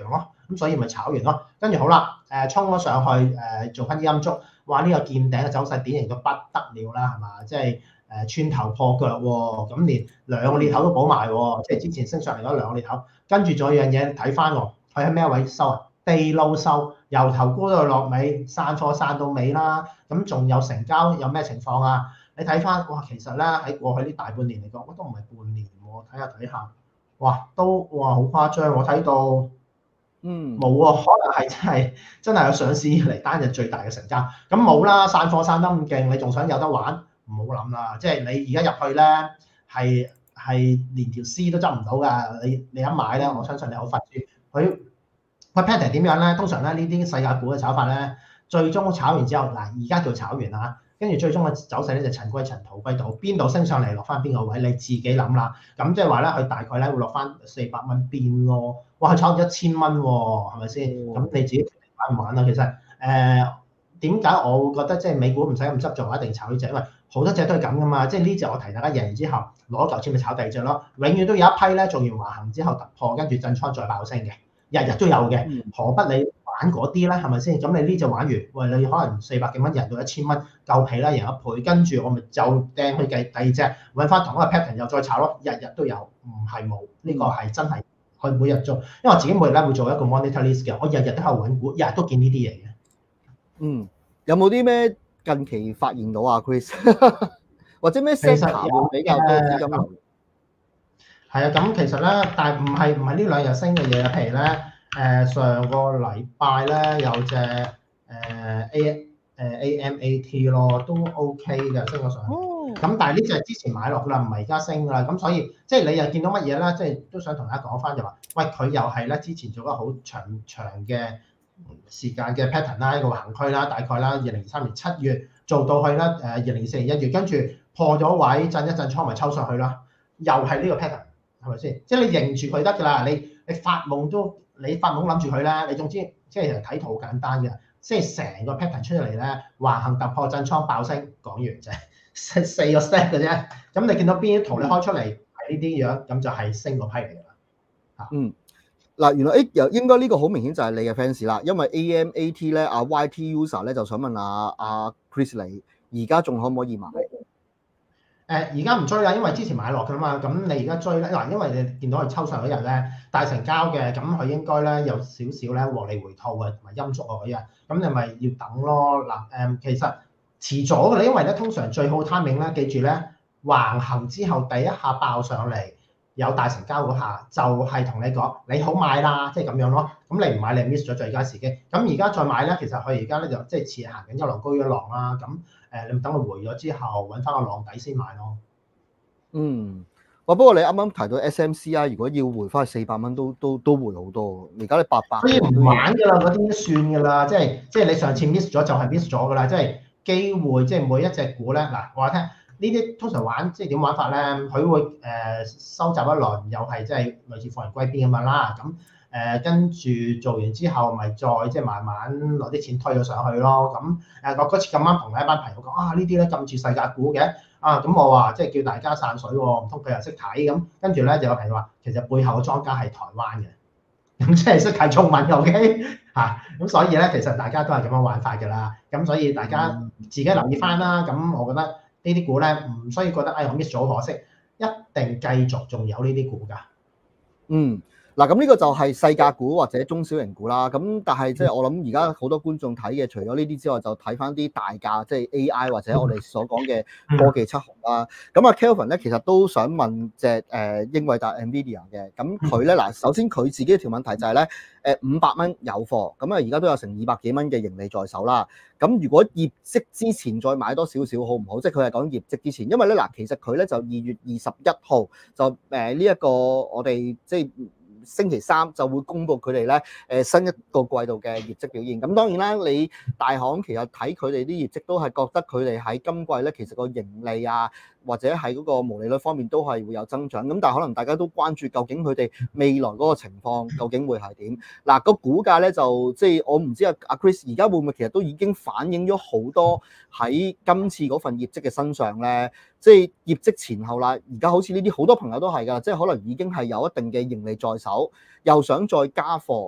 咁所以咪炒完咯。跟住好啦，誒衝咗上去誒、呃、做翻啲陰燭，哇！呢、這個見頂嘅走勢典型到不得了啦，係嘛？即係誒穿頭破腳喎，咁連兩個裂口都補埋喎，即係之前升上嚟嗰兩個裂口，跟住仲有樣嘢睇翻喎，佢喺咩位收啊？地撈收，由頭沽到落尾，散貨散到尾啦。咁仲有成交有咩情況啊？你睇翻，哇，其實咧喺過去呢大半年嚟講，我都唔係半年喎，睇下睇下，哇，都哇好誇張，我睇到，嗯，冇喎，可能係真係真係有上市以嚟單日最大嘅成交。咁冇啦，散貨散得咁勁，你仲想有得玩？唔好諗啦，即係你而家入去咧，係係連條絲都執唔到㗎。你你一買咧，我相信你好快輸。佢個 pattern 點樣咧？通常咧呢啲世界股嘅炒法咧，最終炒完之後，嗱而家叫炒完啦，跟住最終嘅走勢咧就塵歸塵，土歸土，邊度升上嚟落翻邊個位，你自己諗啦。咁即係話咧，佢大概咧會落翻四百蚊邊咯。哇，佢炒到一千蚊喎，係咪先？咁你自己玩唔玩啊？其實誒點解我會覺得即係美股唔使咁執着，一定炒呢隻，因為好多隻都係咁噶嘛。即係呢隻我提大家贏完之後攞嚿錢咪炒第二隻咯。永遠都有一批咧做完橫行之後突破，跟住震倉再爆升嘅。日日都有嘅，何不你玩嗰啲咧？係咪先？咁你呢就玩完，喂，你可能四百幾蚊贏到一千蚊，夠皮啦，贏一倍，跟住我咪就掟去計第二隻，揾翻同一個 pattern 又再炒咯，日日都有，唔係冇，呢、這個係真係佢每日做，因為我自己每日咧會做一個 monitor list 嘅，我日日都喺度揾股，日日都見呢啲嘢嘅。 嗯，有冇啲咩近期發現到啊 ，Chris？ 或者咩 sector 會比較多資金流？ 係啊，咁其實咧，但係唔係唔係呢兩日升嘅嘢，譬如咧，誒、呃、上個禮拜咧有隻誒、呃、A 誒 A M A T 咯，都 OK 嘅，升咗上去。咁、哦、但係呢隻係之前買落㗎啦，唔係而家升㗎啦。咁所以即係你又見到乜嘢咧？即係都想同大家講翻就話，喂，佢又係咧之前做咗好長長嘅時間嘅 pattern 啦，一個橫區啦，大概啦，二零二三年七月做到去啦，誒二零二四年一月，跟住破咗位，震一震倉咪抽上去啦，又係呢個 pattern。係咪先？即係你認住佢得㗎啦！你你發夢都你發夢諗住佢啦！你總之即係睇圖好簡單嘅，即係成個 pattern 出咗嚟咧，橫行突破震倉爆升，講完啫，四四個 step 嘅啫。咁你見到邊啲圖你開出嚟係呢啲樣，咁就係升嗰批嚟㗎啦。嚇，嗯， 嗱，原來誒又應該呢個好明顯就係你嘅 fans 啦，因為 A M A T 咧，阿 Y T user 咧就想問阿阿 Chris 你而家仲可唔可以買？ 誒而家唔追啦，因為之前買落㗎嘛。咁你而家追咧，嗱，因為你見到佢抽上嗰日咧大成交嘅，咁佢應該咧有少少咧獲利回吐嘅，同埋陰燭啊嗰日，咁你咪要等咯。嗱誒，其實遲咗㗎啦，因為咧通常最好 timing 咧，記住咧橫行之後第一下爆上嚟有大成交嗰下，就係同你講你好買啦，即係咁樣咯。咁你唔買你 miss 咗最佳時機。咁而家再買咧，其實佢而家咧就即係似行緊一浪高一浪啦。咁誒，你等佢回咗之後，揾翻個浪底先買咯。 嗯，哇！不過你啱啱提到 S M C I，如果要回翻去四百蚊，都都都回好多。而家你八百， 所以唔玩㗎啦，嗰啲算㗎啦。即係即係你上次 miss 咗就係 miss 咗㗎啦。即係機會，即係每一隻股咧。嗱，我話聽呢啲通常玩即係點玩法咧？佢會誒、呃、收集一輪，又係即係類似放人歸邊咁樣啦。咁誒跟住做完之後，咪再即係慢慢攞啲錢推咗上去咯。咁誒我嗰次咁啱同一班朋友講啊，呢啲咧咁住世界股嘅啊，咁我話即係叫大家散水喎，唔通佢又識睇咁？跟住咧就有朋友話，其實背後嘅莊家係台灣嘅，咁即係識睇中文 OK 嚇。咁所以咧，其實大家都係咁樣玩法㗎啦。咁所以大家自己留意翻啦。咁我覺得呢啲股咧唔需要覺得哎我 miss 咗好可惜，一定繼續仲有呢啲股㗎。 嗯。嗱，咁呢個就係細價股或者中小型股啦。咁但係即係我諗而家好多觀眾睇嘅，除咗呢啲之外，就睇翻啲大價，即係 A I 或者我哋所講嘅科技七雄啦。咁啊 Kelvin 咧，其實都想問隻誒英偉達 Nvidia 嘅。咁佢咧嗱，首先佢自己嘅條問題就係咧，誒五百蚊有貨，咁啊而家都有成二百幾蚊嘅盈利在手啦。咁如果業績之前再買多少少好唔好？即係佢係講業績之前，因為咧嗱，其實佢咧就二月二十一號就誒呢一個我哋即係。星期三就會公布佢哋咧誒新一個季度嘅業績表現。咁當然啦，你大行其實睇佢哋啲業績都係覺得佢哋喺今季咧其實個盈利啊或者喺嗰個毛利率方面都係會有增長。咁但係可能大家都關注究竟佢哋未來嗰個情況究竟會係點？嗱，個股價咧就即係我唔知啊，阿 Chris 而家會唔會其實都已經反映咗好多喺今次嗰份業績嘅身上咧？即係業績前後啦，而家好似呢啲好多朋友都係㗎，即係可能已經係有一定嘅盈利在手，又想再加貨，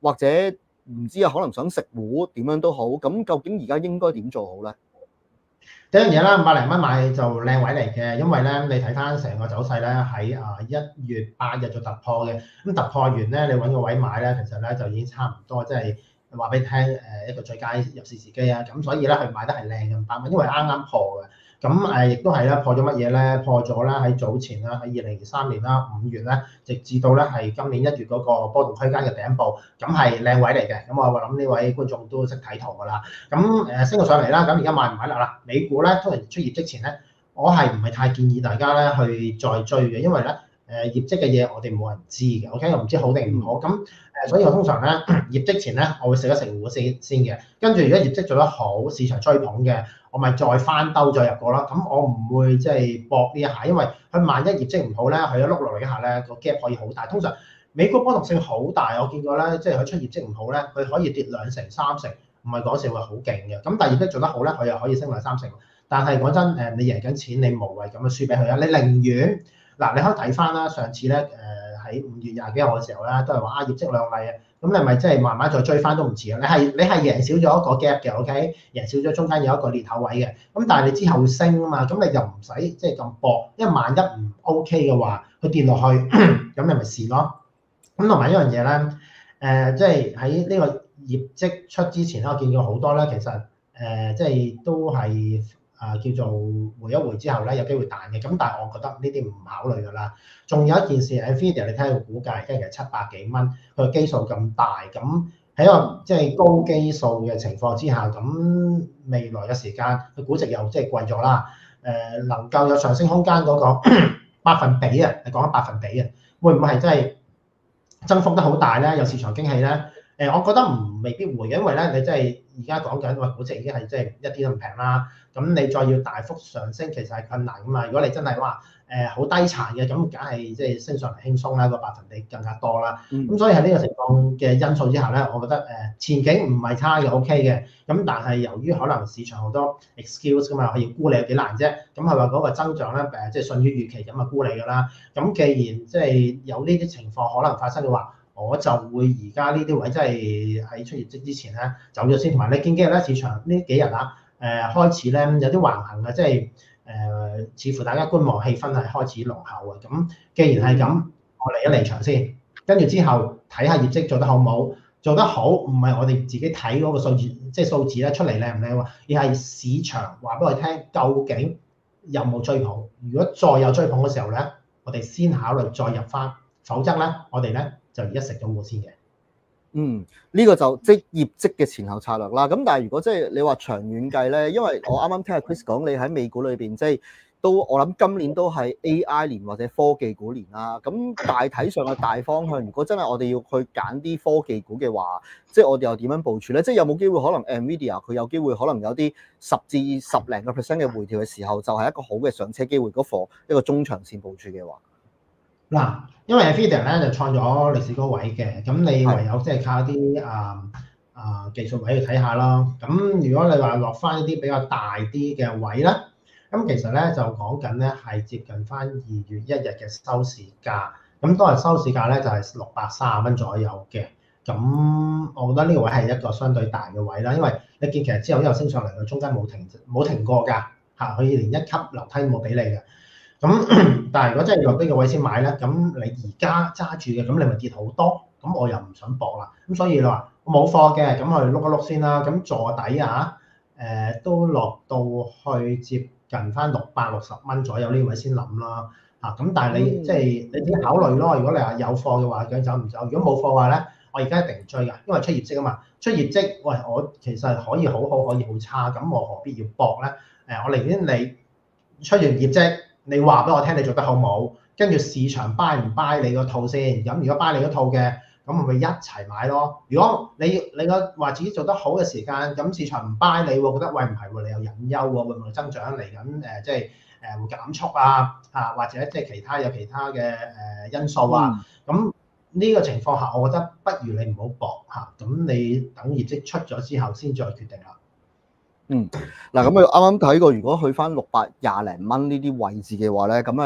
或者唔知啊，可能想食糊點樣都好，咁究竟而家應該點做好咧？ 第一樣嘢啦，五百零蚊買就靚位嚟嘅，因為咧你睇翻成個走勢咧喺啊一月八日就突破嘅，咁突破完咧你揾個位買咧，其實咧就已經差唔多，即係話俾你聽誒一個最佳入市時機啊，咁所以咧佢買得係靚嘅五百蚊，因為啱啱破嘅。咁誒亦都係啦，破咗乜嘢咧？破咗啦喺早前啦，喺二零二三年啦五月咧，直至到咧係今年一月嗰個波動區間嘅頂部，咁係靚位嚟嘅。咁我諗呢位觀眾都識睇圖㗎啦。咁誒升到上嚟啦，咁而家買唔買啦？嗱，美股咧通常出業績前咧，我係唔係太建議大家咧去再追嘅，因為咧誒業績嘅嘢我哋冇人知嘅，OK，我唔知好定唔好。咁誒，所以我通常咧業績前咧，我會食一食糊先先嘅，跟住如果業績做得好，市場追捧嘅。我咪再翻兜再入過啦，咁我唔會即係搏呢一下，因為佢萬一業績唔好咧，佢一碌落嚟一下咧，個 gap 可以好大。通常美國波動性好大，我見過咧，即係佢出業績唔好咧，佢可以跌兩成三成，唔係講笑話，好勁嘅。咁但係業績做得好咧，佢又可以升兩三成。但係講真誒，你贏緊錢，你無謂咁樣輸俾佢啊！你寧願嗱，你可以睇翻啦，上次咧誒喺五月廿幾號嘅時候咧，都係話啊業績亮麗啊。咁你咪即係慢慢再追翻都唔遲啊！你係你係贏少咗一個 gap 嘅 ，OK， 贏少咗中間有一個裂口位嘅。咁但係你之後會升啊嘛，咁你就唔使即係咁搏，因為萬一唔 OK 嘅話，佢跌落去，咁你咪試咯。咁同埋一樣嘢咧，誒、呃、即係喺呢個業績出之前咧，我見過好多咧，其實誒、呃、即係都係。啊，叫做回一回之後咧，有機會彈嘅。咁但係我覺得呢啲唔考慮㗎啦。仲有一件事 ，Nvidia 你睇個股價，跟住其實七百幾蚊，佢基數咁大，咁喺個即係高基數嘅情況之下，咁未來嘅時間，佢估值又即係貴咗啦。誒、呃，能夠有上升空間嗰個百分比啊，你講緊百分比啊，會唔會係真係增幅得好大咧？有市場驚喜咧？誒，我覺得唔未必會嘅，因為咧，你真係而家講緊話估值已經係即係一啲都唔平啦。咁你再要大幅上升，其實係困難噶嘛。如果你真係話誒好低殘嘅，咁梗係即係升上嚟輕鬆啦，個百分比更加多啦。咁、嗯、所以喺呢個情況嘅因素之下咧，我覺得誒前景唔係差嘅 ，OK 嘅。咁但係由於可能市場好多 excuse 噶嘛，可以估你有幾難啫。咁係話嗰個增長咧誒，即係遜於預期咁啊估你㗎啦。咁既然即係有呢啲情況可能發生嘅話，我就會而家呢啲位即係喺出業績之前咧走咗先，同埋你見今日咧市場呢幾日啊誒、呃、開始咧有啲橫行嘅，即係誒、呃、似乎大家觀望氣氛係開始濃厚嘅。咁既然係咁，我嚟一離場先，跟住之後睇下業績做得好唔好，做得好唔係我哋自己睇嗰個數字，即係數字咧出嚟靚唔靚喎，而係市場話俾我哋聽究竟有冇追捧。如果再有追捧嘅時候咧，我哋先考慮再入翻，否則咧我哋咧就而家食咗糊先嘅。 嗯，呢、這個就即係業績嘅前後策略啦。咁但係如果即係你話長遠計咧，因為我啱啱聽阿 Chris 講，你喺美股裏邊即係都我諗今年都係 A I 年或者科技股年啦。咁大體上嘅大方向，如果真係我哋要去揀啲科技股嘅話，即係我哋又點樣部署咧？即係有冇機會可能 Nvidia 佢有機會可能有啲十至十零個 percent 嘅回調嘅時候，就係一個好嘅上車機會嗰貨一個中長線部署嘅話。 嗱，因為 Nvidia 咧就創咗歷史高位嘅，咁你唯有即係靠啲啊啊技術位去睇下咯。咁如果你話落翻一啲比較大啲嘅位咧，咁其實咧就講緊咧係接近翻二月一日嘅收市價，咁當日收市價咧就係六百三十蚊左右嘅。咁我覺得呢個位係一個相對大嘅位啦，因為你見其實之後一路升上嚟，佢中間冇停冇停過㗎嚇，佢連一級樓梯都冇俾你嘅。咁但係如果真係落呢個位先買咧，咁你而家揸住嘅，咁你咪跌好多，咁我又唔想搏啦。咁所以你話我冇貨嘅，咁我哋碌一碌先啦。咁坐底啊，誒、呃、都落到去接近翻六百六十蚊左右呢位先諗啦。嚇、啊，咁但係你、嗯、即係你自己考慮咯。如果你話有貨嘅話，咁走唔走？如果冇貨嘅話咧，我而家一定追㗎，因為出業績啊嘛。出業績，喂，我其實可以好好，可以好差，咁我何必要搏咧？誒、呃，我寧願你出完業績。你話俾我聽，你做得好冇？跟住市場 buy 唔 buy 你個套先？咁如果 buy 你個套嘅，咁咪咪一齊買咯。如果你你個話自己做得好嘅時間，咁市場唔 buy 你喎，覺得喂唔係喎，你有隱憂喎，會唔會增長嚟緊？誒，即係誒會減速啊，啊或者即係其他有其他嘅誒因素啊。咁呢個情況下，我覺得不如你唔好搏嚇，咁你等業績出咗之後先再決定啦。 嗯，嗱咁佢啱啱睇過，如果去翻六百廿零蚊呢啲位置嘅話咧，咁啊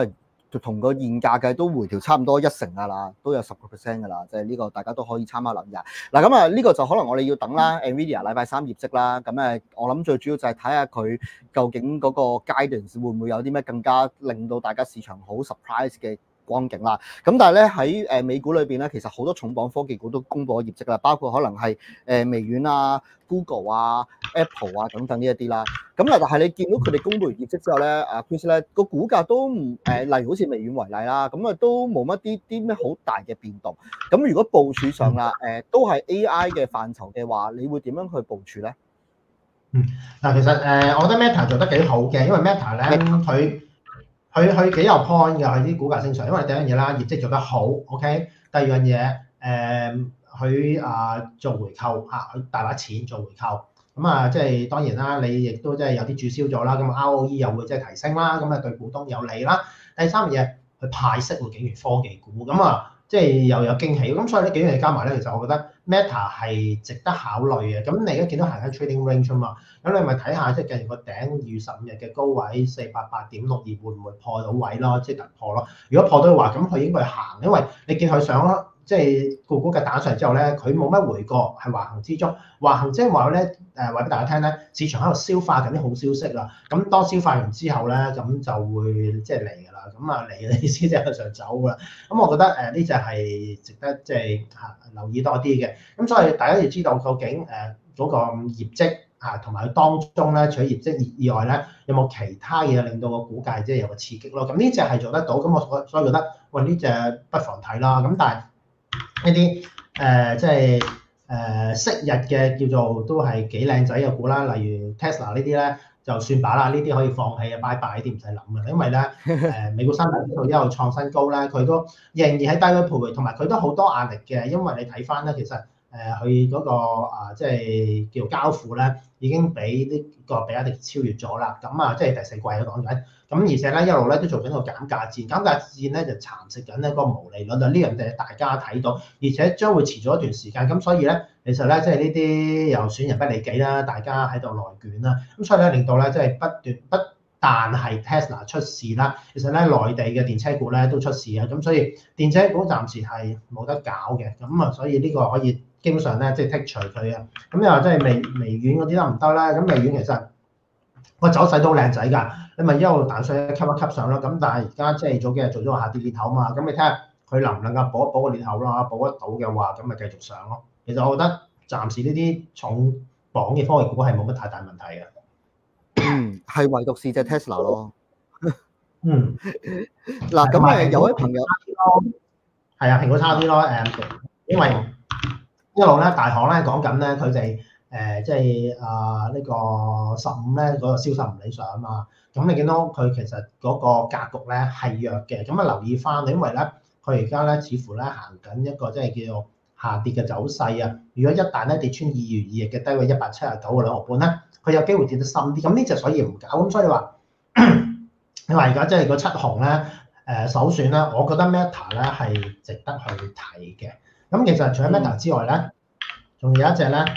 就同個現價嘅都回調差唔多一成噶啦，都有十個 percent 噶啦，即係呢個大家都可以參考留意下。嗱咁啊，呢個就可能我哋要等啦 ，Nvidia 禮拜三業績啦，咁誒我諗最主要就係睇下佢究竟嗰個 guidance 會唔會有啲咩更加令到大家市場好 surprise 嘅光景啦，咁但係咧喺誒美股裏邊咧，其實好多重磅科技股都公布咗業績啦，包括可能係誒微軟啊、Google 啊、Apple 啊等等呢一啲啦。咁啊，但係你見到佢哋公布完業績之後咧，啊 Chris 咧個股價都唔誒，例如好似微軟為例啦，咁啊都冇乜啲啲咩好大嘅變動。咁如果部署上啦，誒都係 A I 嘅範疇嘅話，你會點樣去部署咧？ 嗯，嗱，其實誒，我覺得 Meta 做得幾好嘅，因為 Meta 咧佢。佢佢幾有 point 㗎，佢啲股價升上，因為第一樣嘢啦，業績做得好 ，OK。第二樣嘢，誒佢啊做回購嚇，佢大把錢做回購，咁啊即係當然啦，你亦都即係有啲註銷咗啦，咁 R O E 又會即係提升啦，咁啊對股東有利啦。第三樣嘢，佢派息喎，竟然科技股，咁啊即係又有驚喜，咁所以呢幾樣嘢加埋咧，其實我覺得 Meta 係值得考慮嘅。咁你而家見到行緊 trading range 啊嘛，咁你咪睇下即係近個頂二月十五日嘅高位四百八點六二會唔會破到位咯，即係突破咯。如果破到嘅話，咁佢應該行，因為你見佢上即係個股價打上嚟之後咧，佢冇乜回過，係橫行之中。橫行即係話咧，誒話俾大家聽咧，市場喺度消化緊啲好消息啦。咁當消化完之後咧，咁就會即係嚟㗎啦。咁啊嚟嘅意思即係向上走㗎啦。咁我覺得誒呢隻係值得即係嚇留意多啲嘅。咁所以大家要知道究竟誒嗰個業績嚇同埋佢當中咧，除咗業績以外咧，有冇其他嘢令到個股價即係有個刺激咯？咁呢隻係做得到，咁我所以覺得喂呢隻不妨睇啦。咁但係呢啲誒即係誒昔日嘅叫做都係幾靚仔嘅股啦，例如 Tesla 呢啲咧就算把啦，呢啲可以放棄啊，拜拜啲唔使諗嘅，因為咧誒、呃、美股三大指數一路創新高咧，佢都仍然喺低位徘徊，同埋佢都好多壓力嘅，因為你睇翻咧其實。誒佢嗰個啊，即係叫交付咧，已經俾呢個比亞迪超越咗啦。咁啊，即係第四季啊講緊。咁而且咧一路咧都做緊個減價戰，減價戰咧就蠶食緊咧個毛利率啊。呢樣嘢大家睇到，而且將會持續一段時間。咁所以咧，其實咧即係呢啲又損人不利己啦，大家喺度內捲啦。咁所以咧令到咧即係不斷不但係 Tesla 出事啦，其實咧內地嘅電車股咧都出事啊。咁所以電車股暫時係冇得搞嘅。咁啊，所以呢個可以。基本上咧，即係剔除佢啊。咁又話即係微微軟嗰啲得唔得咧？咁微軟其實個走勢都靚仔㗎。你咪一路彈上去吸一吸上咯。咁但係而家即係早幾日做咗個下跌裂口嘛。咁你睇下佢能唔能夠補一補個裂口啦？補得到嘅話，咁咪繼續上咯。其實我覺得暫時呢啲重磅嘅科技股係冇乜太大問題嘅。 嗯，係唯獨是隻 Tesla 咯。 嗯。 嗱，咁誒有位朋友係啊，蘋果差啲咯。誒，因為一路咧，大行咧講緊咧，佢哋誒即係啊呢個十五咧嗰個銷售唔理想啊嘛。咁你見到佢其實嗰個格局咧係弱嘅，咁啊留意翻，因為咧佢而家咧似乎咧行緊一個即係叫做下跌嘅走勢啊。如果一旦咧跌穿二月二日嘅低位一百七十九個兩毫半咧，佢有機會跌得深啲。咁呢隻所以唔搞，咁所以話你話而家即係個七雄咧誒首選咧，我覺得 Meta 咧係值得去睇嘅。咁其實除咗 Meta 之外咧，仲有一隻咧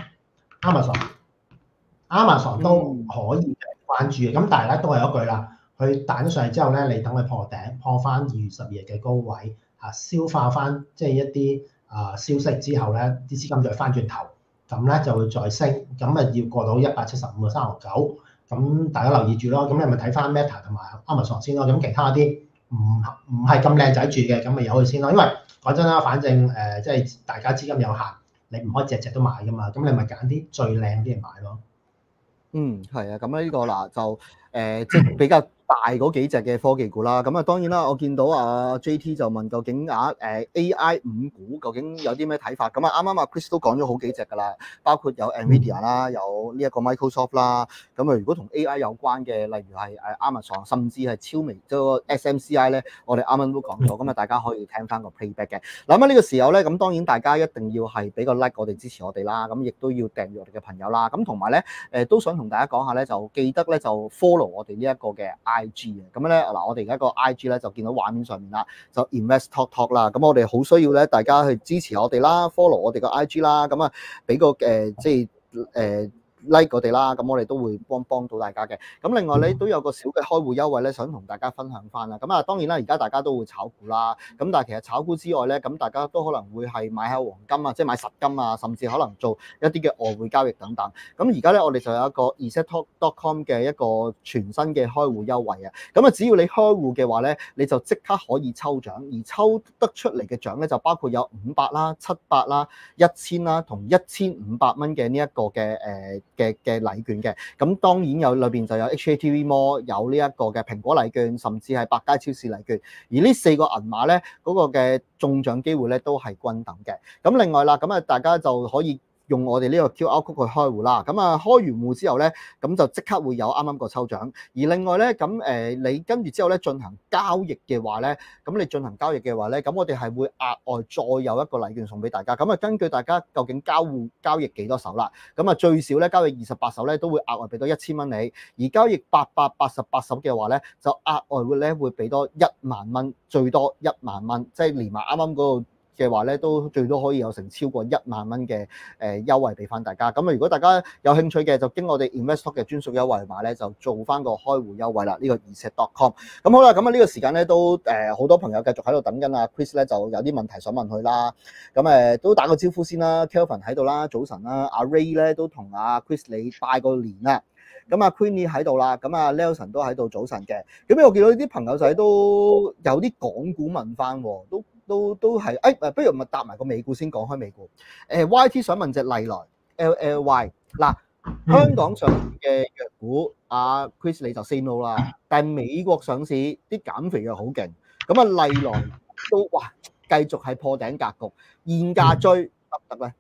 Amazon，Amazon 都可以關注嘅。咁但係咧都係嗰句啦，佢彈咗上嚟之後咧，你等佢破頂，破翻二月十二日嘅高位，啊消化翻即係一啲啊消息之後咧，啲資金再翻轉頭，咁咧就會再升，咁啊要過到一百七十五個三毫九，咁大家留意住咯。咁你咪睇翻 Meta 同埋 Amazon 先咯。咁其他啲唔唔係咁靚仔住嘅，咁咪由佢先咯。因為講真啦，反正誒、呃、即係大家資金有限，你唔可以隻隻都買噶嘛，咁你咪揀啲最靚啲嚟買咯。 嗯，係啊，咁咧呢個嗱就誒、呃、即係比較大嗰幾隻嘅科技股啦。咁啊當然啦，我見到啊 J T 就問究竟啊誒 A I 五股究竟有啲咩睇法？咁啊啱啱啊 Chris 都講咗好幾隻㗎啦，包括有 Nvidia 啦，有呢一個 Microsoft 啦。咁啊如果同 A I 有關嘅，例如係誒 Amazon，甚至係超微即係 S M C I 咧，我哋啱啱都講咗。咁啊大家可以聽翻個 playback 嘅。嗱咁啊呢個時候咧，咁當然大家一定要係俾個 like 我哋支持我哋啦。咁亦都要訂閱我哋嘅朋友啦。咁同埋咧誒都想同大家講下咧，就記得咧就 follow 我哋呢一個嘅 I G 嘅。咁咧嗱，我哋而家個 I G 咧就見到畫面上面啦，就 Invest Talk Talk 啦。咁我哋好需要咧，大家去支持我哋啦 ，follow 我哋個 I G 啦。咁啊，俾個誒、呃、即係誒 like 我哋啦，咁我哋都會幫幫到大家嘅。咁另外咧都有個小嘅開戶優惠咧，想同大家分享翻啦。咁啊當然啦，而家大家都會炒股啦，咁但係其實炒股之外咧，咁大家都可能會係買下黃金啊，即係買實金啊，甚至可能做一啲嘅外匯交易等等。咁而家咧我哋就有一個 e s e t talk dot com 嘅一個全新嘅開戶優惠啊。咁啊只要你開戶嘅話咧，你就即刻可以抽獎，而抽得出嚟嘅獎咧就包括有五百啦、七百啦、一千啦同一千五百蚊嘅呢一個嘅誒嘅嘅禮券嘅。咁當然有裏邊就有 H A T V Mall 有呢一個嘅蘋果禮券，甚至係百佳超市禮券。而呢四個銀碼咧嗰個嘅中獎機會咧都係均等嘅。咁另外啦，咁啊大家就可以用我哋呢個 Q R code 去開戶啦，咁啊開完戶之後咧，咁就即刻會有啱啱個抽獎。而另外咧，咁誒你跟住之後咧進行交易嘅話咧，咁你進行交易嘅話咧，咁我哋係會額外再有一個禮券送俾大家。咁啊根據大家究竟交戶交易幾多手啦，咁啊最少咧交易二十八手咧都會額外俾多一千蚊你，而交易八百八十八手嘅話咧，就額外會咧會俾多一萬蚊，最多一萬蚊，即係連埋啱啱嗰個嘅話咧，都最多可以有成超過一萬蚊嘅誒優惠俾翻大家。咁啊，如果大家有興趣嘅，就經我哋 InvestTalk 嘅專屬優惠碼咧，就做翻個開戶優惠啦。呢、這個 e s e t dot com。咁好啦，咁啊呢個時間咧都誒好多朋友繼續喺度等緊啊 Chris 咧，就有啲問題想問佢啦。咁誒都打個招呼先啦 ，Kelvin 喺度啦，早晨啦，阿 Ray 咧都同阿 Chris 你拜個年啦。咁啊 Queenie 喺度啦，咁啊 Nelson 都喺度早晨嘅。咁我見到啲朋友仔都有啲港股問翻喎，都。都都係，誒誒，不如咪答埋個美股先，講開美股。誒 Y T 想問隻麗來 L L Y 嗱，香港上市嘅藥股，阿 Chris 你就 say no 啦。但係美國上市啲減肥藥好勁，咁啊麗來都哇繼續係破頂格局，現價追得唔得咧？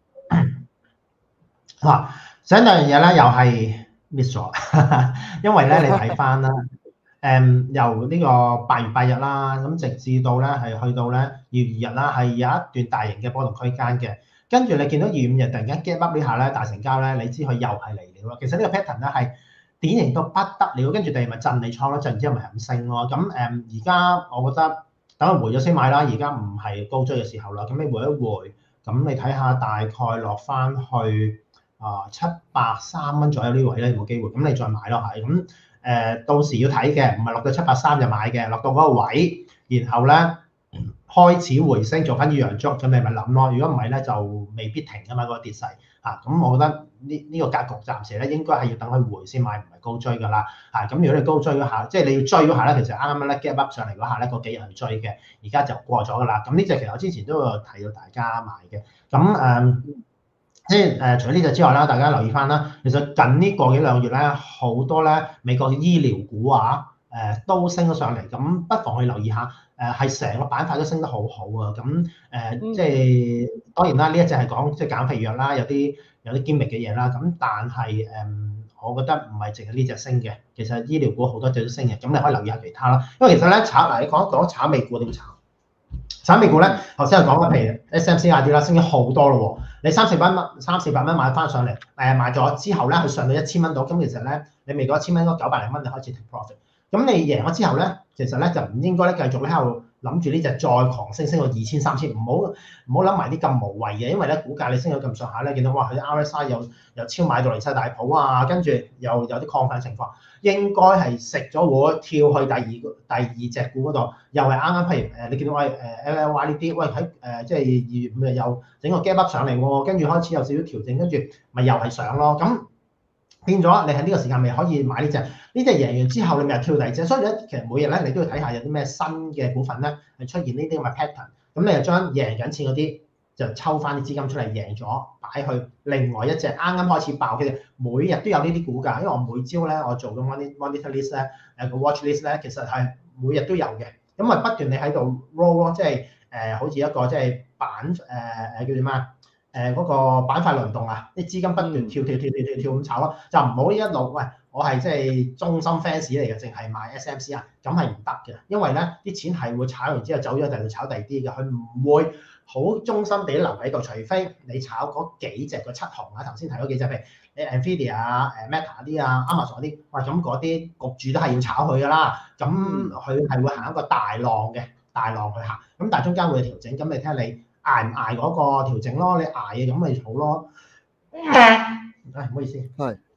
嗱，上一樣嘢咧又係 miss 咗，因為咧你睇翻啦。誒、嗯、由呢個八月八日啦，咁直至到咧係去到咧二月二日啦，係有一段大型嘅波動區間嘅。跟住你見到二五日突然間 gap up 呢下咧大成交咧，你知佢又係嚟了。其實呢個 pattern 咧係典型到不得了，跟住第二咪震你倉咯，震完之後咪咁升咯。咁誒而家我覺得等佢回咗先買啦，而家唔係高追嘅時候啦。咁你回一回，咁你睇下大概落翻去啊七百三蚊左右呢位咧，有冇機會？咁你再買咯，係咁。誒到時要睇嘅，唔係落到七百三就買嘅，落到嗰個位，然後咧開始回升，做翻啲陽燭，咁你咪諗咯。如果唔係咧，就未必停噶嘛，嗰個跌勢嚇。咁、啊、我覺得呢呢個格局暫時咧應該係要等佢回先買，唔係高追噶啦嚇。咁、啊、如果你高追嗰下，即係你要追嗰下咧，其實啱啱咧 gap up 上嚟嗰下咧，嗰幾日去追嘅，而家就過咗噶啦。咁呢隻其實我之前都有提到大家買嘅，咁誒。嗯即係誒，除咗呢隻之外啦，大家留意翻啦。其實近呢個幾兩個月咧，好多咧美國嘅醫療股啊，誒、呃、都升咗上嚟。咁不妨去留意下，誒係成個板塊都升得好好啊。咁誒、呃、即係當然啦，呢一隻係講即係減肥藥啦，有啲有啲堅力嘅嘢啦。咁但係誒、呃，我覺得唔係淨係呢隻升嘅，其實醫療股好多隻都升嘅。咁你可以留意下其他啦。因為其實咧炒嗱，你講一講炒美股點炒？炒美股咧，頭先我講嘅，譬如 S M C I D 啦，升咗好多咯喎。你三四百蚊、三四百蚊買翻上嚟，誒買咗之後咧，佢上到一千蚊度，咁其實咧，你未到一千蚊嗰九百零蚊，你開始 take profit。咁你贏咗之後咧，其實咧就唔應該咧繼續咧喺度諗住呢隻再狂升，升到二千、三千，唔好唔好諗埋啲咁無謂嘅，因為咧股價你升到咁上下咧，見到哇佢 R S I 又又超買到離晒大譜啊，跟住又有啲亢奮情況，應該係食咗糊跳去第二第二隻股嗰度，又係啱啱譬如誒你見到喂誒 L L Y 呢啲，喂喺誒即係二月五日又整個 gap up 上嚟喎，跟住開始有少少調整，跟住咪又係上咯，咁變咗你喺呢個時間咪可以買呢隻。呢隻贏完之後，你咪又跳第二隻，所以咧其實每日咧你都要睇下有啲咩新嘅股份咧係出現呢啲咁嘅 pattern，咁你就將贏緊錢嗰啲就抽翻啲資金出嚟贏咗，擺去另外一隻啱啱開始爆嘅，每日都有呢啲股㗎，因為我每朝咧我做嘅 monitor list 咧誒個 watch list 咧其實係每日都有嘅，咁咪不斷你喺度 roll 咯，即係誒、呃、好似一個即係板誒誒、呃、叫做咩啊？誒嗰個板塊輪動啊，啲資金不斷跳跳跳跳跳跳咁炒咯，就唔好一路喂，我係即係中心 fans 嚟嘅，淨係買 S M C 啊，咁係唔得嘅，因為咧啲錢係會炒完之後走咗第二度炒第二啲嘅，佢唔會好忠心地留喺度，除非你炒嗰幾隻個七雄啊，頭先提嗰幾隻，譬如你 Nvidia 啊、誒 Meta 啲啊、Amazon 啲，哇咁嗰啲焗住都係要炒佢噶啦，咁佢係會行一個大浪嘅大浪去行，咁但係中間會有調整，咁你睇下你捱唔捱嗰個調整咯，你捱嘅咁咪好咯。唉，唔好意思。 係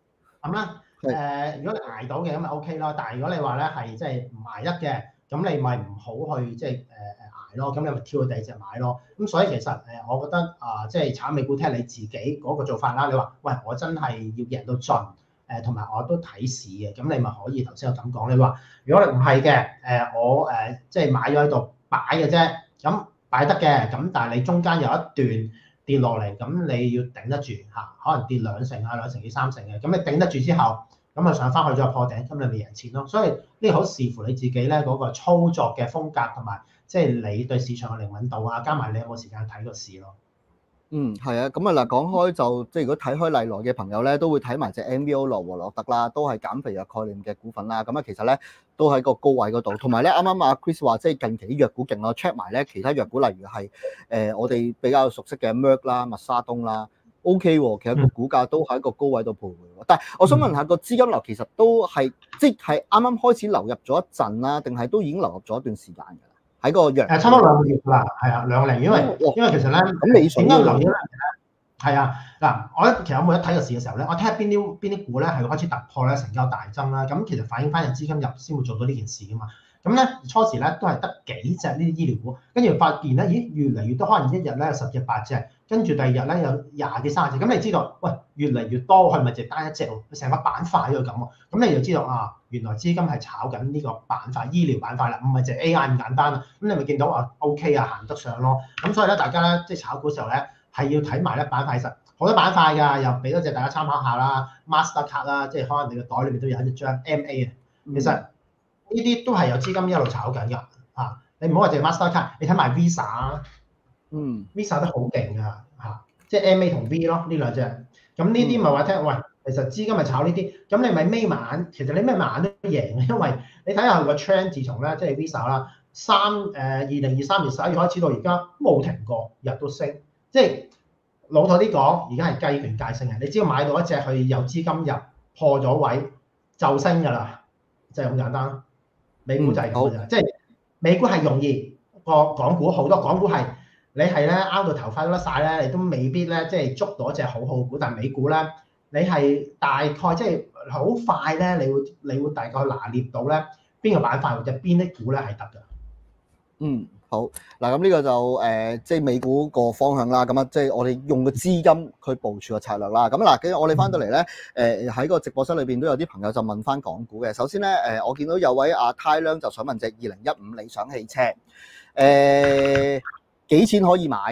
咁咧誒，如果你捱到嘅咁咪 O K 咯。但係如果你話咧係即係唔捱得嘅，咁你咪唔好去即係誒誒捱咯。咁你咪挑去第二隻買咯。咁所以其實誒，我覺得啊，即係炒美股睇下你自己嗰個做法啦。你話喂，我真係要贏到盡。誒同埋我都睇市嘅，咁你咪可以頭先我咁講。你話如果你唔係嘅，誒我誒即係買咗喺度擺嘅啫，咁擺得嘅，咁但係你中間有一段跌落嚟，咁你要頂得住嚇，可能跌兩成啊、兩成至三成嘅，咁你頂得住之後，咁啊上翻去再破頂，咁你咪贏錢咯。所以呢個好視乎你自己咧嗰個操作嘅風格同埋，即係你對市場嘅靈敏度啊，加埋你有冇時間睇個市咯。 嗯，係啊，咁啊嗱，講開就即係如果睇開麗來嘅朋友咧，都會睇埋隻 N V O 羅和羅特啦，都係減肥藥概念嘅股份啦。咁啊，其實咧都喺個高位嗰度，同埋咧啱啱阿 Chris 話即係近期啲藥股勁咯 check 埋咧其他藥股，例如係誒、呃、我哋比較熟悉嘅 Merck 啦、默沙東啦 ，OK 喎，其實個股價都喺個高位度徘徊喎。但係我想問下個資金流其實都係即係啱啱開始流入咗一陣啦，定係都已經流入咗一段時間㗎啦？喺個藥誒差唔多兩個月啦，係啊，兩個零，因為因為其實咧咁你點解留意咧？係啊，嗱，我咧其實我每一睇個市嘅時候咧，我睇下邊啲邊啲股咧係開始突破咧，成交大增啦，咁其實反映翻有資金入先會做到呢件事噶嘛。咁咧初時咧都係得幾隻呢啲醫療股，跟住發現咧，咦越嚟越多，可能一日咧有十隻八隻，跟住第二日咧有廿幾三十隻，咁你知道，喂越嚟越多，佢咪就單一隻喎，佢成個板塊都咁喎，咁你就知道啊，原來資金係炒緊呢個板塊，醫療板塊啦，唔係淨係 A I 咁簡單啊，咁你咪見到啊 OK 啊行得上咯，咁所以咧大家咧即係炒股時候咧係要睇埋咧板塊實。好多板塊㗎，又俾多隻大家參考下啦 ，Mastercard 啦，即係可能你個袋裏面都有一張 M A 啊。其實呢啲都係有資金一路炒緊㗎嚇。你唔好話淨係 Mastercard，你睇埋 Visa， 嗯，Visa 都好勁㗎嚇，即係 M A 同 V 咯呢兩隻。咁呢啲咪話聽，喂，其實資金係炒呢啲，咁你咪眯埋眼，其實你眯埋眼都贏嘅，因為你睇下個 trend，自從咧即係 Visa 啦，三誒二零二三年十一月開始到而家冇停過，日都升，即係。老土啲講，而家係雞權界升嘅，你只要買到一隻佢有資金入破咗位就升㗎啦，就係咁簡單。美股就係咁㗎咋，即係美股係容易個港股好多，港股係你係咧拗到頭髮都甩曬咧，你都未必咧即係捉到一隻好好股，但係美股咧你係大概即係好快咧，你會你會大概拿捏到咧邊個板塊或者邊啲股咧係得㗎。 嗯。好嗱，咁呢個就誒、呃，即係美股個方向啦。咁啊，即係我哋用個資金去部署個策略啦。咁嗱，跟住我哋翻到嚟咧，誒、呃、喺個直播室裏邊都有啲朋友就問翻港股嘅。首先咧，誒、呃、我見到有位阿泰亮就想問隻二零一五理想汽車，誒、呃、幾錢可以買？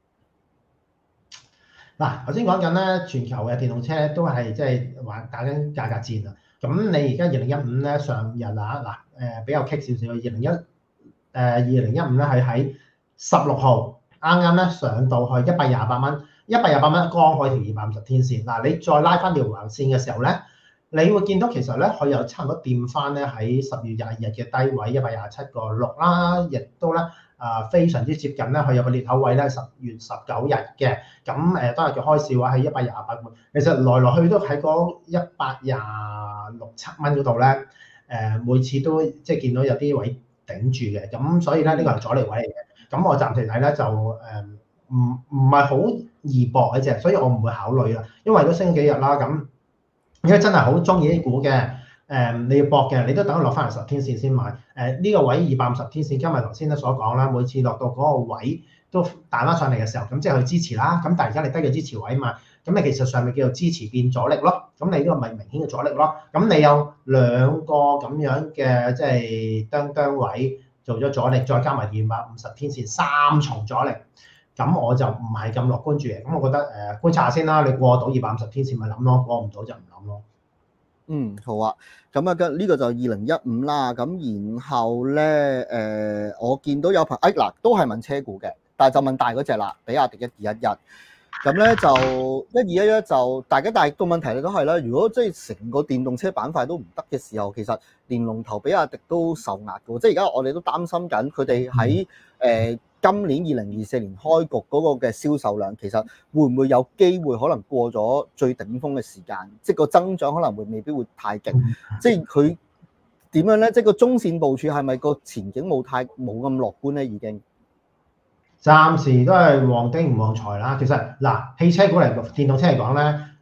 嗱，頭先講緊咧，全球嘅電動車都係即係玩打緊價格戰啊。咁你而家二零一五咧上日啊，嗱誒比較棘少少，二零一。誒二零一五咧係喺十六號啱啱咧上到去一百廿八蚊，一百廿八蚊剛開條二百五十天線。嗱，你再拉翻條橫線嘅時候咧，你會見到其實咧佢又差唔多掂翻咧喺十月廿二日嘅低位一百廿七個六啦，亦都咧啊非常之接近咧，佢有個裂口位咧十月十九日嘅，咁誒當日嘅開市嘅話喺一百廿八蚊，其實來來去都喺嗰一百廿六七蚊嗰度咧，誒每次都即係見到有啲位頂住嘅，咁所以咧呢個係阻力位嚟嘅。咁我暫時睇咧就誒唔唔係好易搏嘅啫，所以我唔會考慮啦。因為都升幾日啦，咁如果真係好中意啲股嘅，誒、嗯、你要搏嘅，你都等佢落翻嚟十天線先買。誒、呃、呢、這個位二百五十天線，今日頭先咧所講啦，每次落到嗰個位都彈翻上嚟嘅時候，咁即係去支持啦。咁但係而家你低嘅支持位嘛，咁你其實上面叫做支持變阻力咯。咁你呢個咪明顯嘅阻力咯。咁你有兩個咁樣嘅即係當當位做咗阻力，再加埋二百五十天線三重阻力，咁我就唔係咁樂觀住嘅。咁我覺得誒、呃、觀察下先啦。你過到二百五十天線咪諗咯，過唔到就唔諗咯。嗯，好啊。咁啊，跟呢個就二零一五啦。咁然後咧誒、呃，我見到有朋誒嗱都係問車股嘅，但係就問大嗰隻啦，比亞迪一二一一。咁咧就一二一一就大家，但係個問題咧都係啦。如果即係成個電動車板塊都唔得嘅時候，其實連龍頭比亞迪都受壓嘅。即係而家我哋都擔心緊佢哋喺誒今年二零二四年開局嗰個嘅銷售量，其實會唔會有機會可能過咗最頂峰嘅時間？即係個增長可能會未必會太勁。即係佢點樣咧？即係個中線部署係咪個前景冇太冇咁樂觀咧？已經？暫時都係旺丁唔旺財啦。其實嗱，汽車股嚟講，電動車嚟講咧，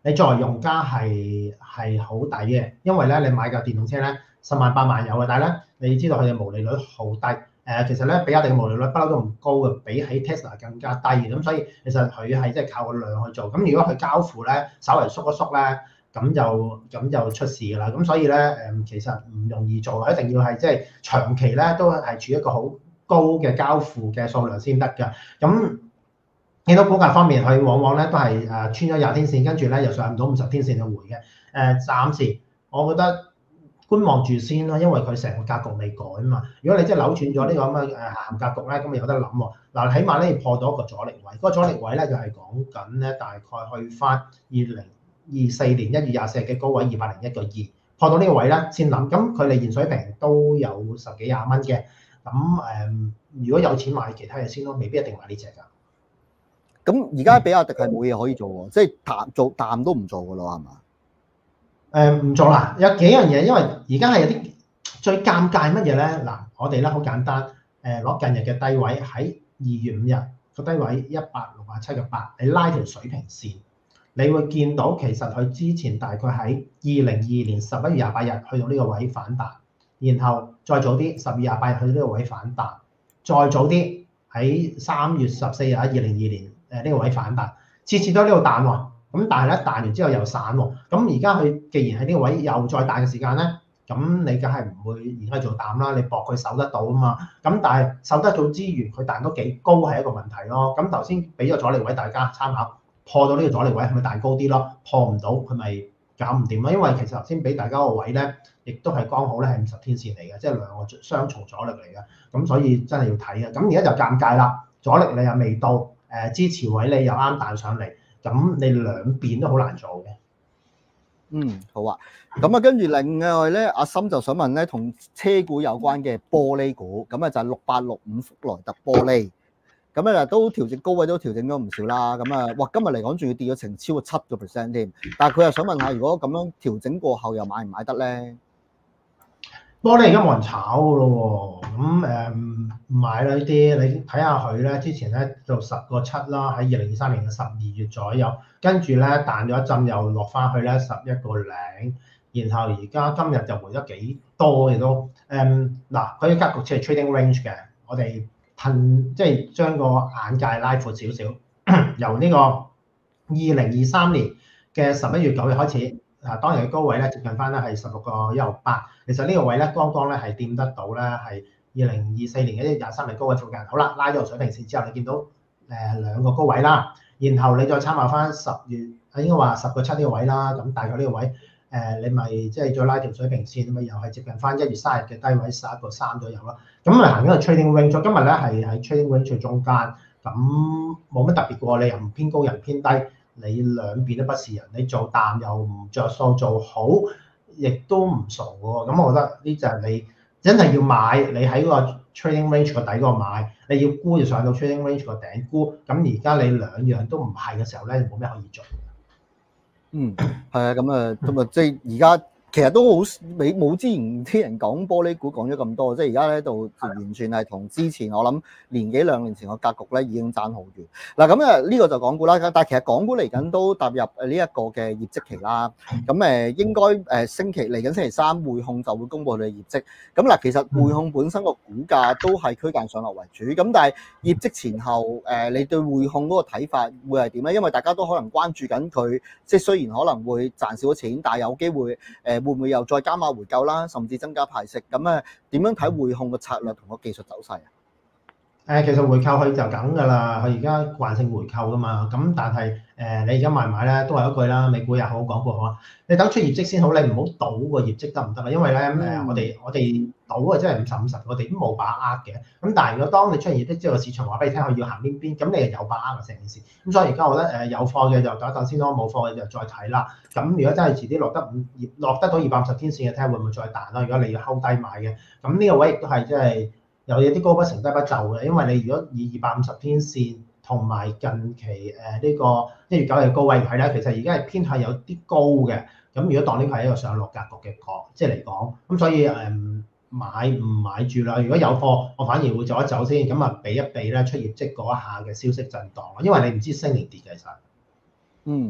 你作為用家係係好抵嘅，因為咧你買架電動車咧十萬八萬有嘅，但係咧你知道佢嘅毛利率好低，誒、呃、其實咧比亞迪嘅毛利率不嬲都唔高嘅，比起 Tesla 更加低嘅，咁所以其實佢係即係靠個量去做，咁如果佢交付咧稍微縮一縮咧，咁就咁就出事㗎啦，咁所以咧誒其實唔容易做，一定要係即係長期咧都係處於一個好高嘅交付嘅數量先得㗎，咁。見到股價方面，佢往往咧都係誒穿咗廿天線，跟住咧又上唔到五十天線去回嘅。誒、呃、暫時我覺得觀望住先啦，因為佢成個格局未改啊嘛。如果你真係扭轉咗呢個咁嘅誒下行格局咧，咁咪有得諗喎。嗱，起碼咧要破到一個阻力位，嗰、那個阻力位咧就係講緊咧大概去翻二零二四年一月廿四日嘅高位二百零一個二，破到呢個位咧先諗。咁佢哋現水平都有十幾廿蚊嘅，咁誒、呃、如果有錢買其他嘢先咯，未必一定買呢隻㗎。 咁而家比亞迪係冇嘢可以做喎，即係淡做淡都唔做㗎咯，係嘛？ 誒唔做啦，有幾樣嘢，因為而家係有啲最尷尬乜嘢咧？嗱，我哋咧好簡單，誒攞近日嘅低位喺二月五日個低位一百六十七個八，你拉條水平線，你會見到其實佢之前大概喺二零二二年十一月廿八日去到呢個位反彈，然後再早啲十月廿八日去到呢個位反彈，再早啲喺三月十四日喺二零二二年。誒呢個位反彈，次次都喺呢度彈喎，咁但係咧彈完之後又散喎，咁而家佢既然喺呢個位又再彈嘅時間咧，咁你梗係唔會而家做淡啦，你搏佢守得到啊嘛，咁但係守得到之餘，佢彈都幾高係一個問題咯。咁頭先俾咗阻力位大家參考，破到呢個阻力位係咪彈高啲咯？破唔到佢咪搞唔掂咯？因為其實頭先俾大家個位咧，亦都係剛好咧係五十天線嚟嘅，即係兩個雙重阻力嚟嘅，咁所以真係要睇嘅。咁而家就尷尬啦，阻力你又未到。誒支持位你又啱彈上嚟，咁你兩邊都好難做嘅。 嗯，好啊。咁啊，跟住另外咧，阿森就想問咧，同車股有關嘅玻璃股，咁啊就係六八六五福萊特玻璃，咁啊都調整高位都調整咗唔少啦。咁啊，哇，今日嚟講仲要跌咗成超過七個 percent 添。但係佢又想問下，如果咁樣調整過後又買唔買得咧？ 玻璃而家冇人炒㗎咯喎，咁誒唔買啦呢啲，你睇下佢咧，之前咧就十個七啦，喺二零二三年嘅十二月左右，跟住咧彈咗一陣又落翻去咧十一個零，然後而家今日就回得幾多嘅都，誒嗱佢嘅格局似係 trading range 嘅，我哋噴即係將個眼界拉闊少少，由呢個二零二三年嘅十一月九日開始。啊，當日嘅高位咧接近翻咧係十六個一毫八，其實呢個位咧剛剛咧係掂得到咧係二零二四年嘅一月廿三日高位附近。好啦，拉咗水平線之後，你見到誒、呃、兩個高位啦，然後你再參考翻十月啊，應該話十個七呢個位啦，咁大概呢個位誒、呃，你咪即係再拉條水平線，咁啊又係接近翻一月三日嘅低位十一個三左右啦。咁啊行緊個 trading range，今日咧係喺 trading range 中間，咁冇乜特別過，你又唔偏高又唔偏低。你兩邊都不是人，你做淡又唔着數，做好亦都唔傻喎。咁我覺得呢就係你真係要買，你喺個 trading range 個底嗰度買，你要沽就上到 trading range 個頂沽。咁而家你兩樣都唔係嘅時候咧，冇咩可以做。 嗯，係啊，咁啊，咁啊，即係而家。其實都好未冇之前啲人講玻璃股講咗咁多，即係而家咧度完全係同之前我諗年幾兩年前個格局咧已經爭好遠。嗱咁啊呢個就港股啦，但係其實港股嚟緊都踏入誒呢一個嘅業績期啦。咁誒應該誒星期嚟緊星期三匯控就會公布佢哋業績。咁嗱其實匯控本身個股價都係區間上落為主。咁但係業績前後誒你對匯控嗰個睇法會係點咧？因為大家都可能關注緊佢，即係雖然可能會賺少咗錢，但係有機會誒。會唔會又再加碼回購啦，甚至增加派息？咁啊，點樣睇匯控嘅策略同個技術走勢啊？ 誒，其實回購佢就梗㗎啦，佢而家慣性回購㗎嘛。咁但係誒、呃，你而家買唔買咧，都係一句啦。美股又好，港股好啊。你等出業績先好，你唔好賭個業績得唔得啊？因為咧誒、嗯，我哋我哋賭啊，真係五十五十，我哋都冇把握嘅。咁但係如果當你出現業績之後，個市場話俾你聽，佢要行邊邊，咁你係有把握嘅成件事。咁所以而家我覺得誒有貨嘅就等一等先咯，冇貨嘅就再睇啦。咁如果真係遲啲落得五落得到二百五十天線嘅，睇下會唔會再彈啦？如果你要睺低買嘅，咁呢個位亦都係即係。有嘢啲高不成低不就嘅，因為你如果以二百五十天線同埋近期誒呢個一月九日嘅高位睇咧，其實而家係偏向有啲高嘅。咁如果當呢個係一個上落格局嘅講，即係嚟講，咁所以誒買唔買住啦？如果有貨，我反而會走一走先，咁啊避一避咧出業績嗰一下嘅消息震盪咯，因為你唔知升定跌嘅其實。 嗯。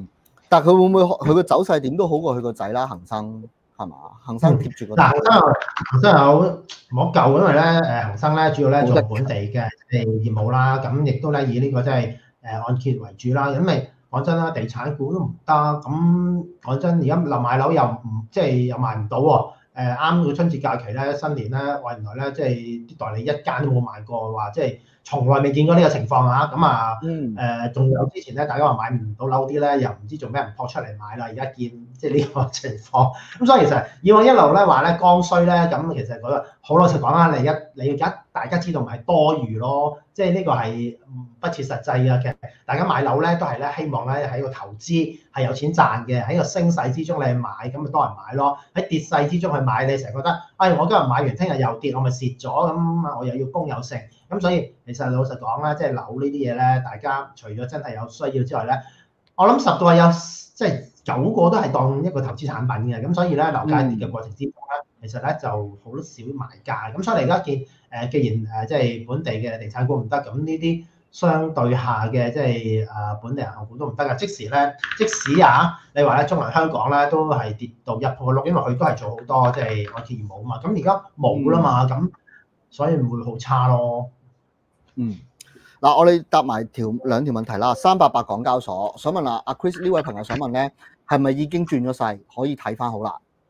但係佢會唔會佢個走勢點都好過佢個仔啦？恒生係嘛？恒生貼住個嗱，恒生恒生有冇救？因為咧誒恒生咧主要咧做本地嘅即係業務啦，咁亦都咧以呢個即係誒按揭為主啦。因為講真啦，地產股都唔得，咁講真而家立買樓又唔即係又賣唔到喎。誒啱個春節假期咧，新年咧，哇原來咧即係啲代理一間都冇賣過，話即係從來未見過呢個情況啊！咁啊誒，仲、呃、有之前咧，大家話買唔到樓啲咧，又唔知做咩人撲出嚟買啦。而家見即係呢個情況，咁所以其實以往一路咧話咧剛需咧，咁其實嗰個好老實講啦，你一你而家大家知道唔係多餘咯，即係呢個係不切實際嘅。其實大家買樓咧都係咧希望咧喺個投資係有錢賺嘅，喺個升勢之中你去買，咁咪多人買咯。喺跌勢之中去買，你成日覺得，哎，我今日買完，聽日又跌，我咪蝕咗，咁我又要供有剩。咁所以其實老實講啦，即係樓呢啲嘢咧，大家除咗真係有需要之外咧，我諗十個有即係九個都係當一個投資產品嘅。咁所以咧樓價跌嘅過程之中咧，其實咧就好少買家。咁所以你而家見誒，既然誒即係本地嘅地產股唔得，咁呢啲相對下嘅即係誒本地銀行股都唔得㗎。即時咧，即使啊，你話咧中銀香港咧都係跌到一破六，因為佢都係做好多即係按揭業務啊嘛。咁而家冇啦嘛，咁所以唔會好差咯。 嗯，嗱，我哋答埋條兩條問題啦。三八八港交所想問下阿 Chris 呢位朋友想問咧，係咪已經轉咗勢，可以睇翻好啦？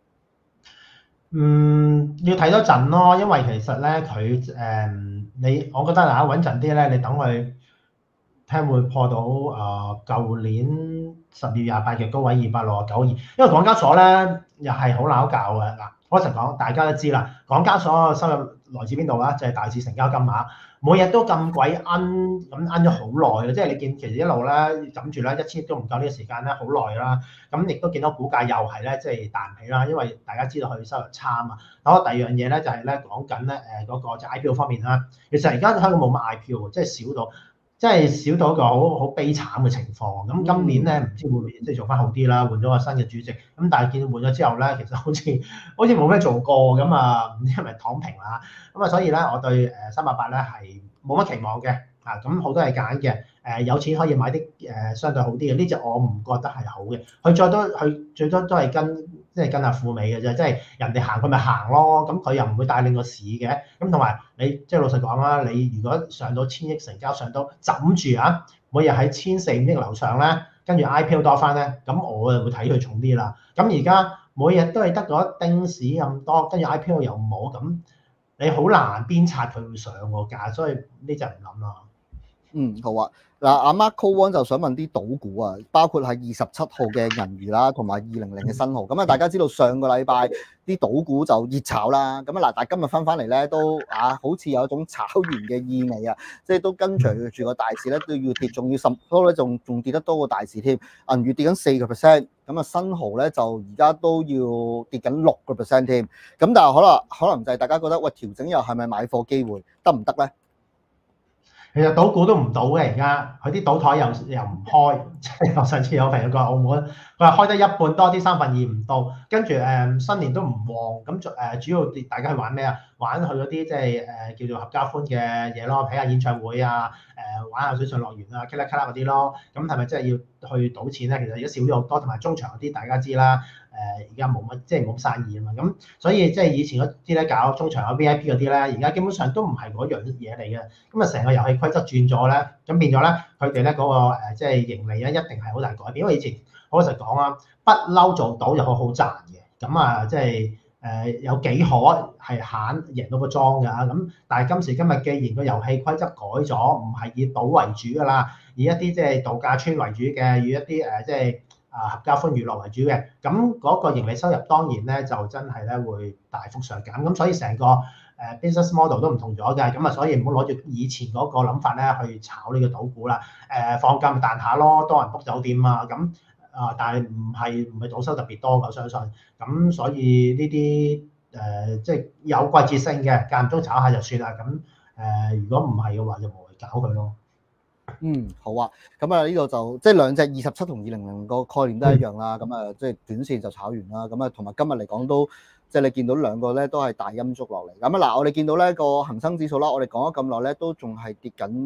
嗯，要睇多陣咯，因為其實咧佢誒你，我覺得嗱穩陣啲咧，你等佢聽會破到啊舊年十月廿八嘅高位二百六十九二，因為港交所咧又係好撈教嘅嗱。我實講大家都知啦，港交所收入來自邊度啊？就係、是、大市成交金額，每日都咁鬼奀咁奀咗好耐嘅，即係你見其實一路咧枕住咧一千億都唔夠呢個時間咧，好耐啦。咁亦都見到股價又係咧即係彈唔起啦，因為大家知道佢收入差啊嘛。咁第二樣嘢咧就係咧講緊咧誒嗰個就 I P O 方面啦，其實而家香港冇乜 I P O， 即係少到。即係少到一個好好悲慘嘅情況。咁今年咧唔知會唔會即係做翻好啲啦，換咗個新嘅主席。咁但係見換咗之後咧，其實好似好似冇咩做過咁啊，唔知係咪躺平啦？咁啊，所以咧我對誒三八八咧係冇乜期望嘅啊。咁好多係揀嘅，誒有錢可以買啲誒相對好啲嘅。呢隻我唔覺得係好嘅。佢再多佢最多都係跟。即係跟下富美嘅啫，即係人哋行佢咪行咯，咁佢又唔會帶領個市嘅，咁同埋你即係老實講啦，你如果上到千億成交，上到枕住啊，每日喺千四五億樓上咧，跟住 I P O 多翻咧，咁我就會睇佢重啲啦。咁而家每日都係得嗰一丁屎咁多，跟住 I P O 又冇，咁你好難鞭策佢會上個價，所以呢就唔諗啦。 嗯，好啊。嗱，阿 Marco One 就想問啲賭股啊，包括係二十七號嘅銀娛啦，同埋二零零嘅新濠。咁啊，大家知道上個禮拜啲賭股就熱炒啦。咁啊嗱，但係今日翻翻嚟咧，都啊好似有一種炒完嘅意味啊，即係都跟隨住個大市咧都要跌，仲要甚多咧，仲仲跌得多過大市添。銀娛跌緊四個 percent，咁啊新濠咧就而家都要跌緊六個 percent 添。咁但係可能可能就係大家覺得喂，調整又係咪買貨機會得唔得咧？ 其實賭股都唔賭嘅，而家佢啲賭台又又唔開，即係我上次有朋友講澳門，佢話開得一半多啲，三分二唔到，跟住誒新年都唔旺，咁誒主要大家去玩咩啊？玩去嗰啲即係誒叫做合家歡嘅嘢咯，睇下演唱會啊，誒玩下水上樂園啊，卡啦卡啦嗰啲咯，咁係咪真係要去賭錢咧？其實而家少咗好多，同埋中場嗰啲大家知啦。誒而家冇乜，即係冇生意啊嘛，咁所以即係以前嗰啲咧搞中場有 V I P 嗰啲咧，而家基本上都唔係嗰樣嘢嚟嘅。咁啊，成個遊戲規則轉咗咧，咁變咗咧，佢哋咧嗰個誒即係盈利咧一定係好大改變。因為以前好老實講啊，不嬲做到就好好賺嘅，咁啊即係誒有幾可係慳贏到個莊㗎。咁但係今時今日既然個遊戲規則改咗，唔係以賭為主㗎啦，以一啲即係度假村為主嘅，以一啲誒即係。啊，合家歡娛樂為主嘅，咁嗰個盈利收入當然咧就真係咧會大幅上減，咁所以成個誒 business model 都唔同咗嘅，咁啊所以唔好攞住以前嗰個諗法咧去炒呢個賭股啦。誒放假咪彈下咯，多人 book 酒店啊，咁啊但係唔係唔係賭收特別多嘅，我相信。咁所以呢啲誒即係有季節性嘅，間唔中炒下就算啦。咁誒、呃、如果唔係嘅話，就無謂搞佢咯。 嗯，好啊，咁啊呢度就即係兩隻二十七同二零零個概念都一樣啦，咁啊即係短線就炒完啦，咁啊同埋今日嚟講都即係你見到兩個咧都係大陰燭落嚟，咁啊嗱我哋見到咧個恒生指數啦，我哋講咗咁耐咧都仲係跌緊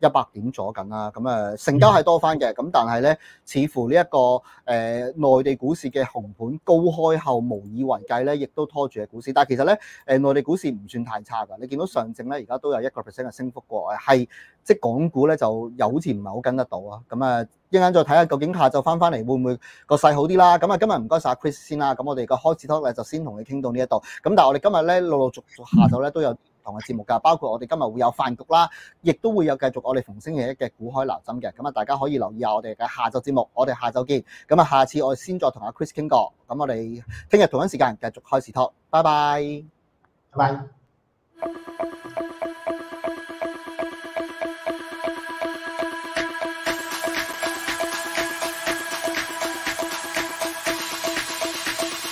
一百點左緊啦。咁誒成交係多翻嘅，咁但係咧，似乎呢、這、一個誒、呃、內地股市嘅紅盤高開後無以為繼咧，亦都拖住嘅股市。但係其實咧，誒、呃、內地股市唔算太差㗎。你見到上證咧，而家都有一個 percent 嘅升幅過，係即係港股咧就又好似唔係好跟得到啊。咁啊，一陣間再睇下究竟下晝翻翻嚟會唔會個勢好啲啦。咁啊，今日唔該晒 Chris 先啦。咁我哋個開始 talk 咧就先同你傾到呢一度。咁但係我哋今日咧陸陸續續下晝咧都有同嘅節目㗎，包括我哋今日會有飯局啦，亦都會有繼續我哋逢星期一嘅股海撈針嘅，咁啊大家可以留意下我哋嘅下晝節目，我哋下晝見，咁啊下次我哋先再同阿 Chris 傾過，咁我哋聽日同一時間繼續開始 talk，拜拜， 拜拜。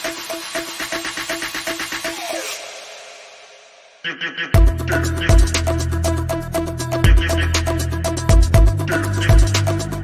do do do do do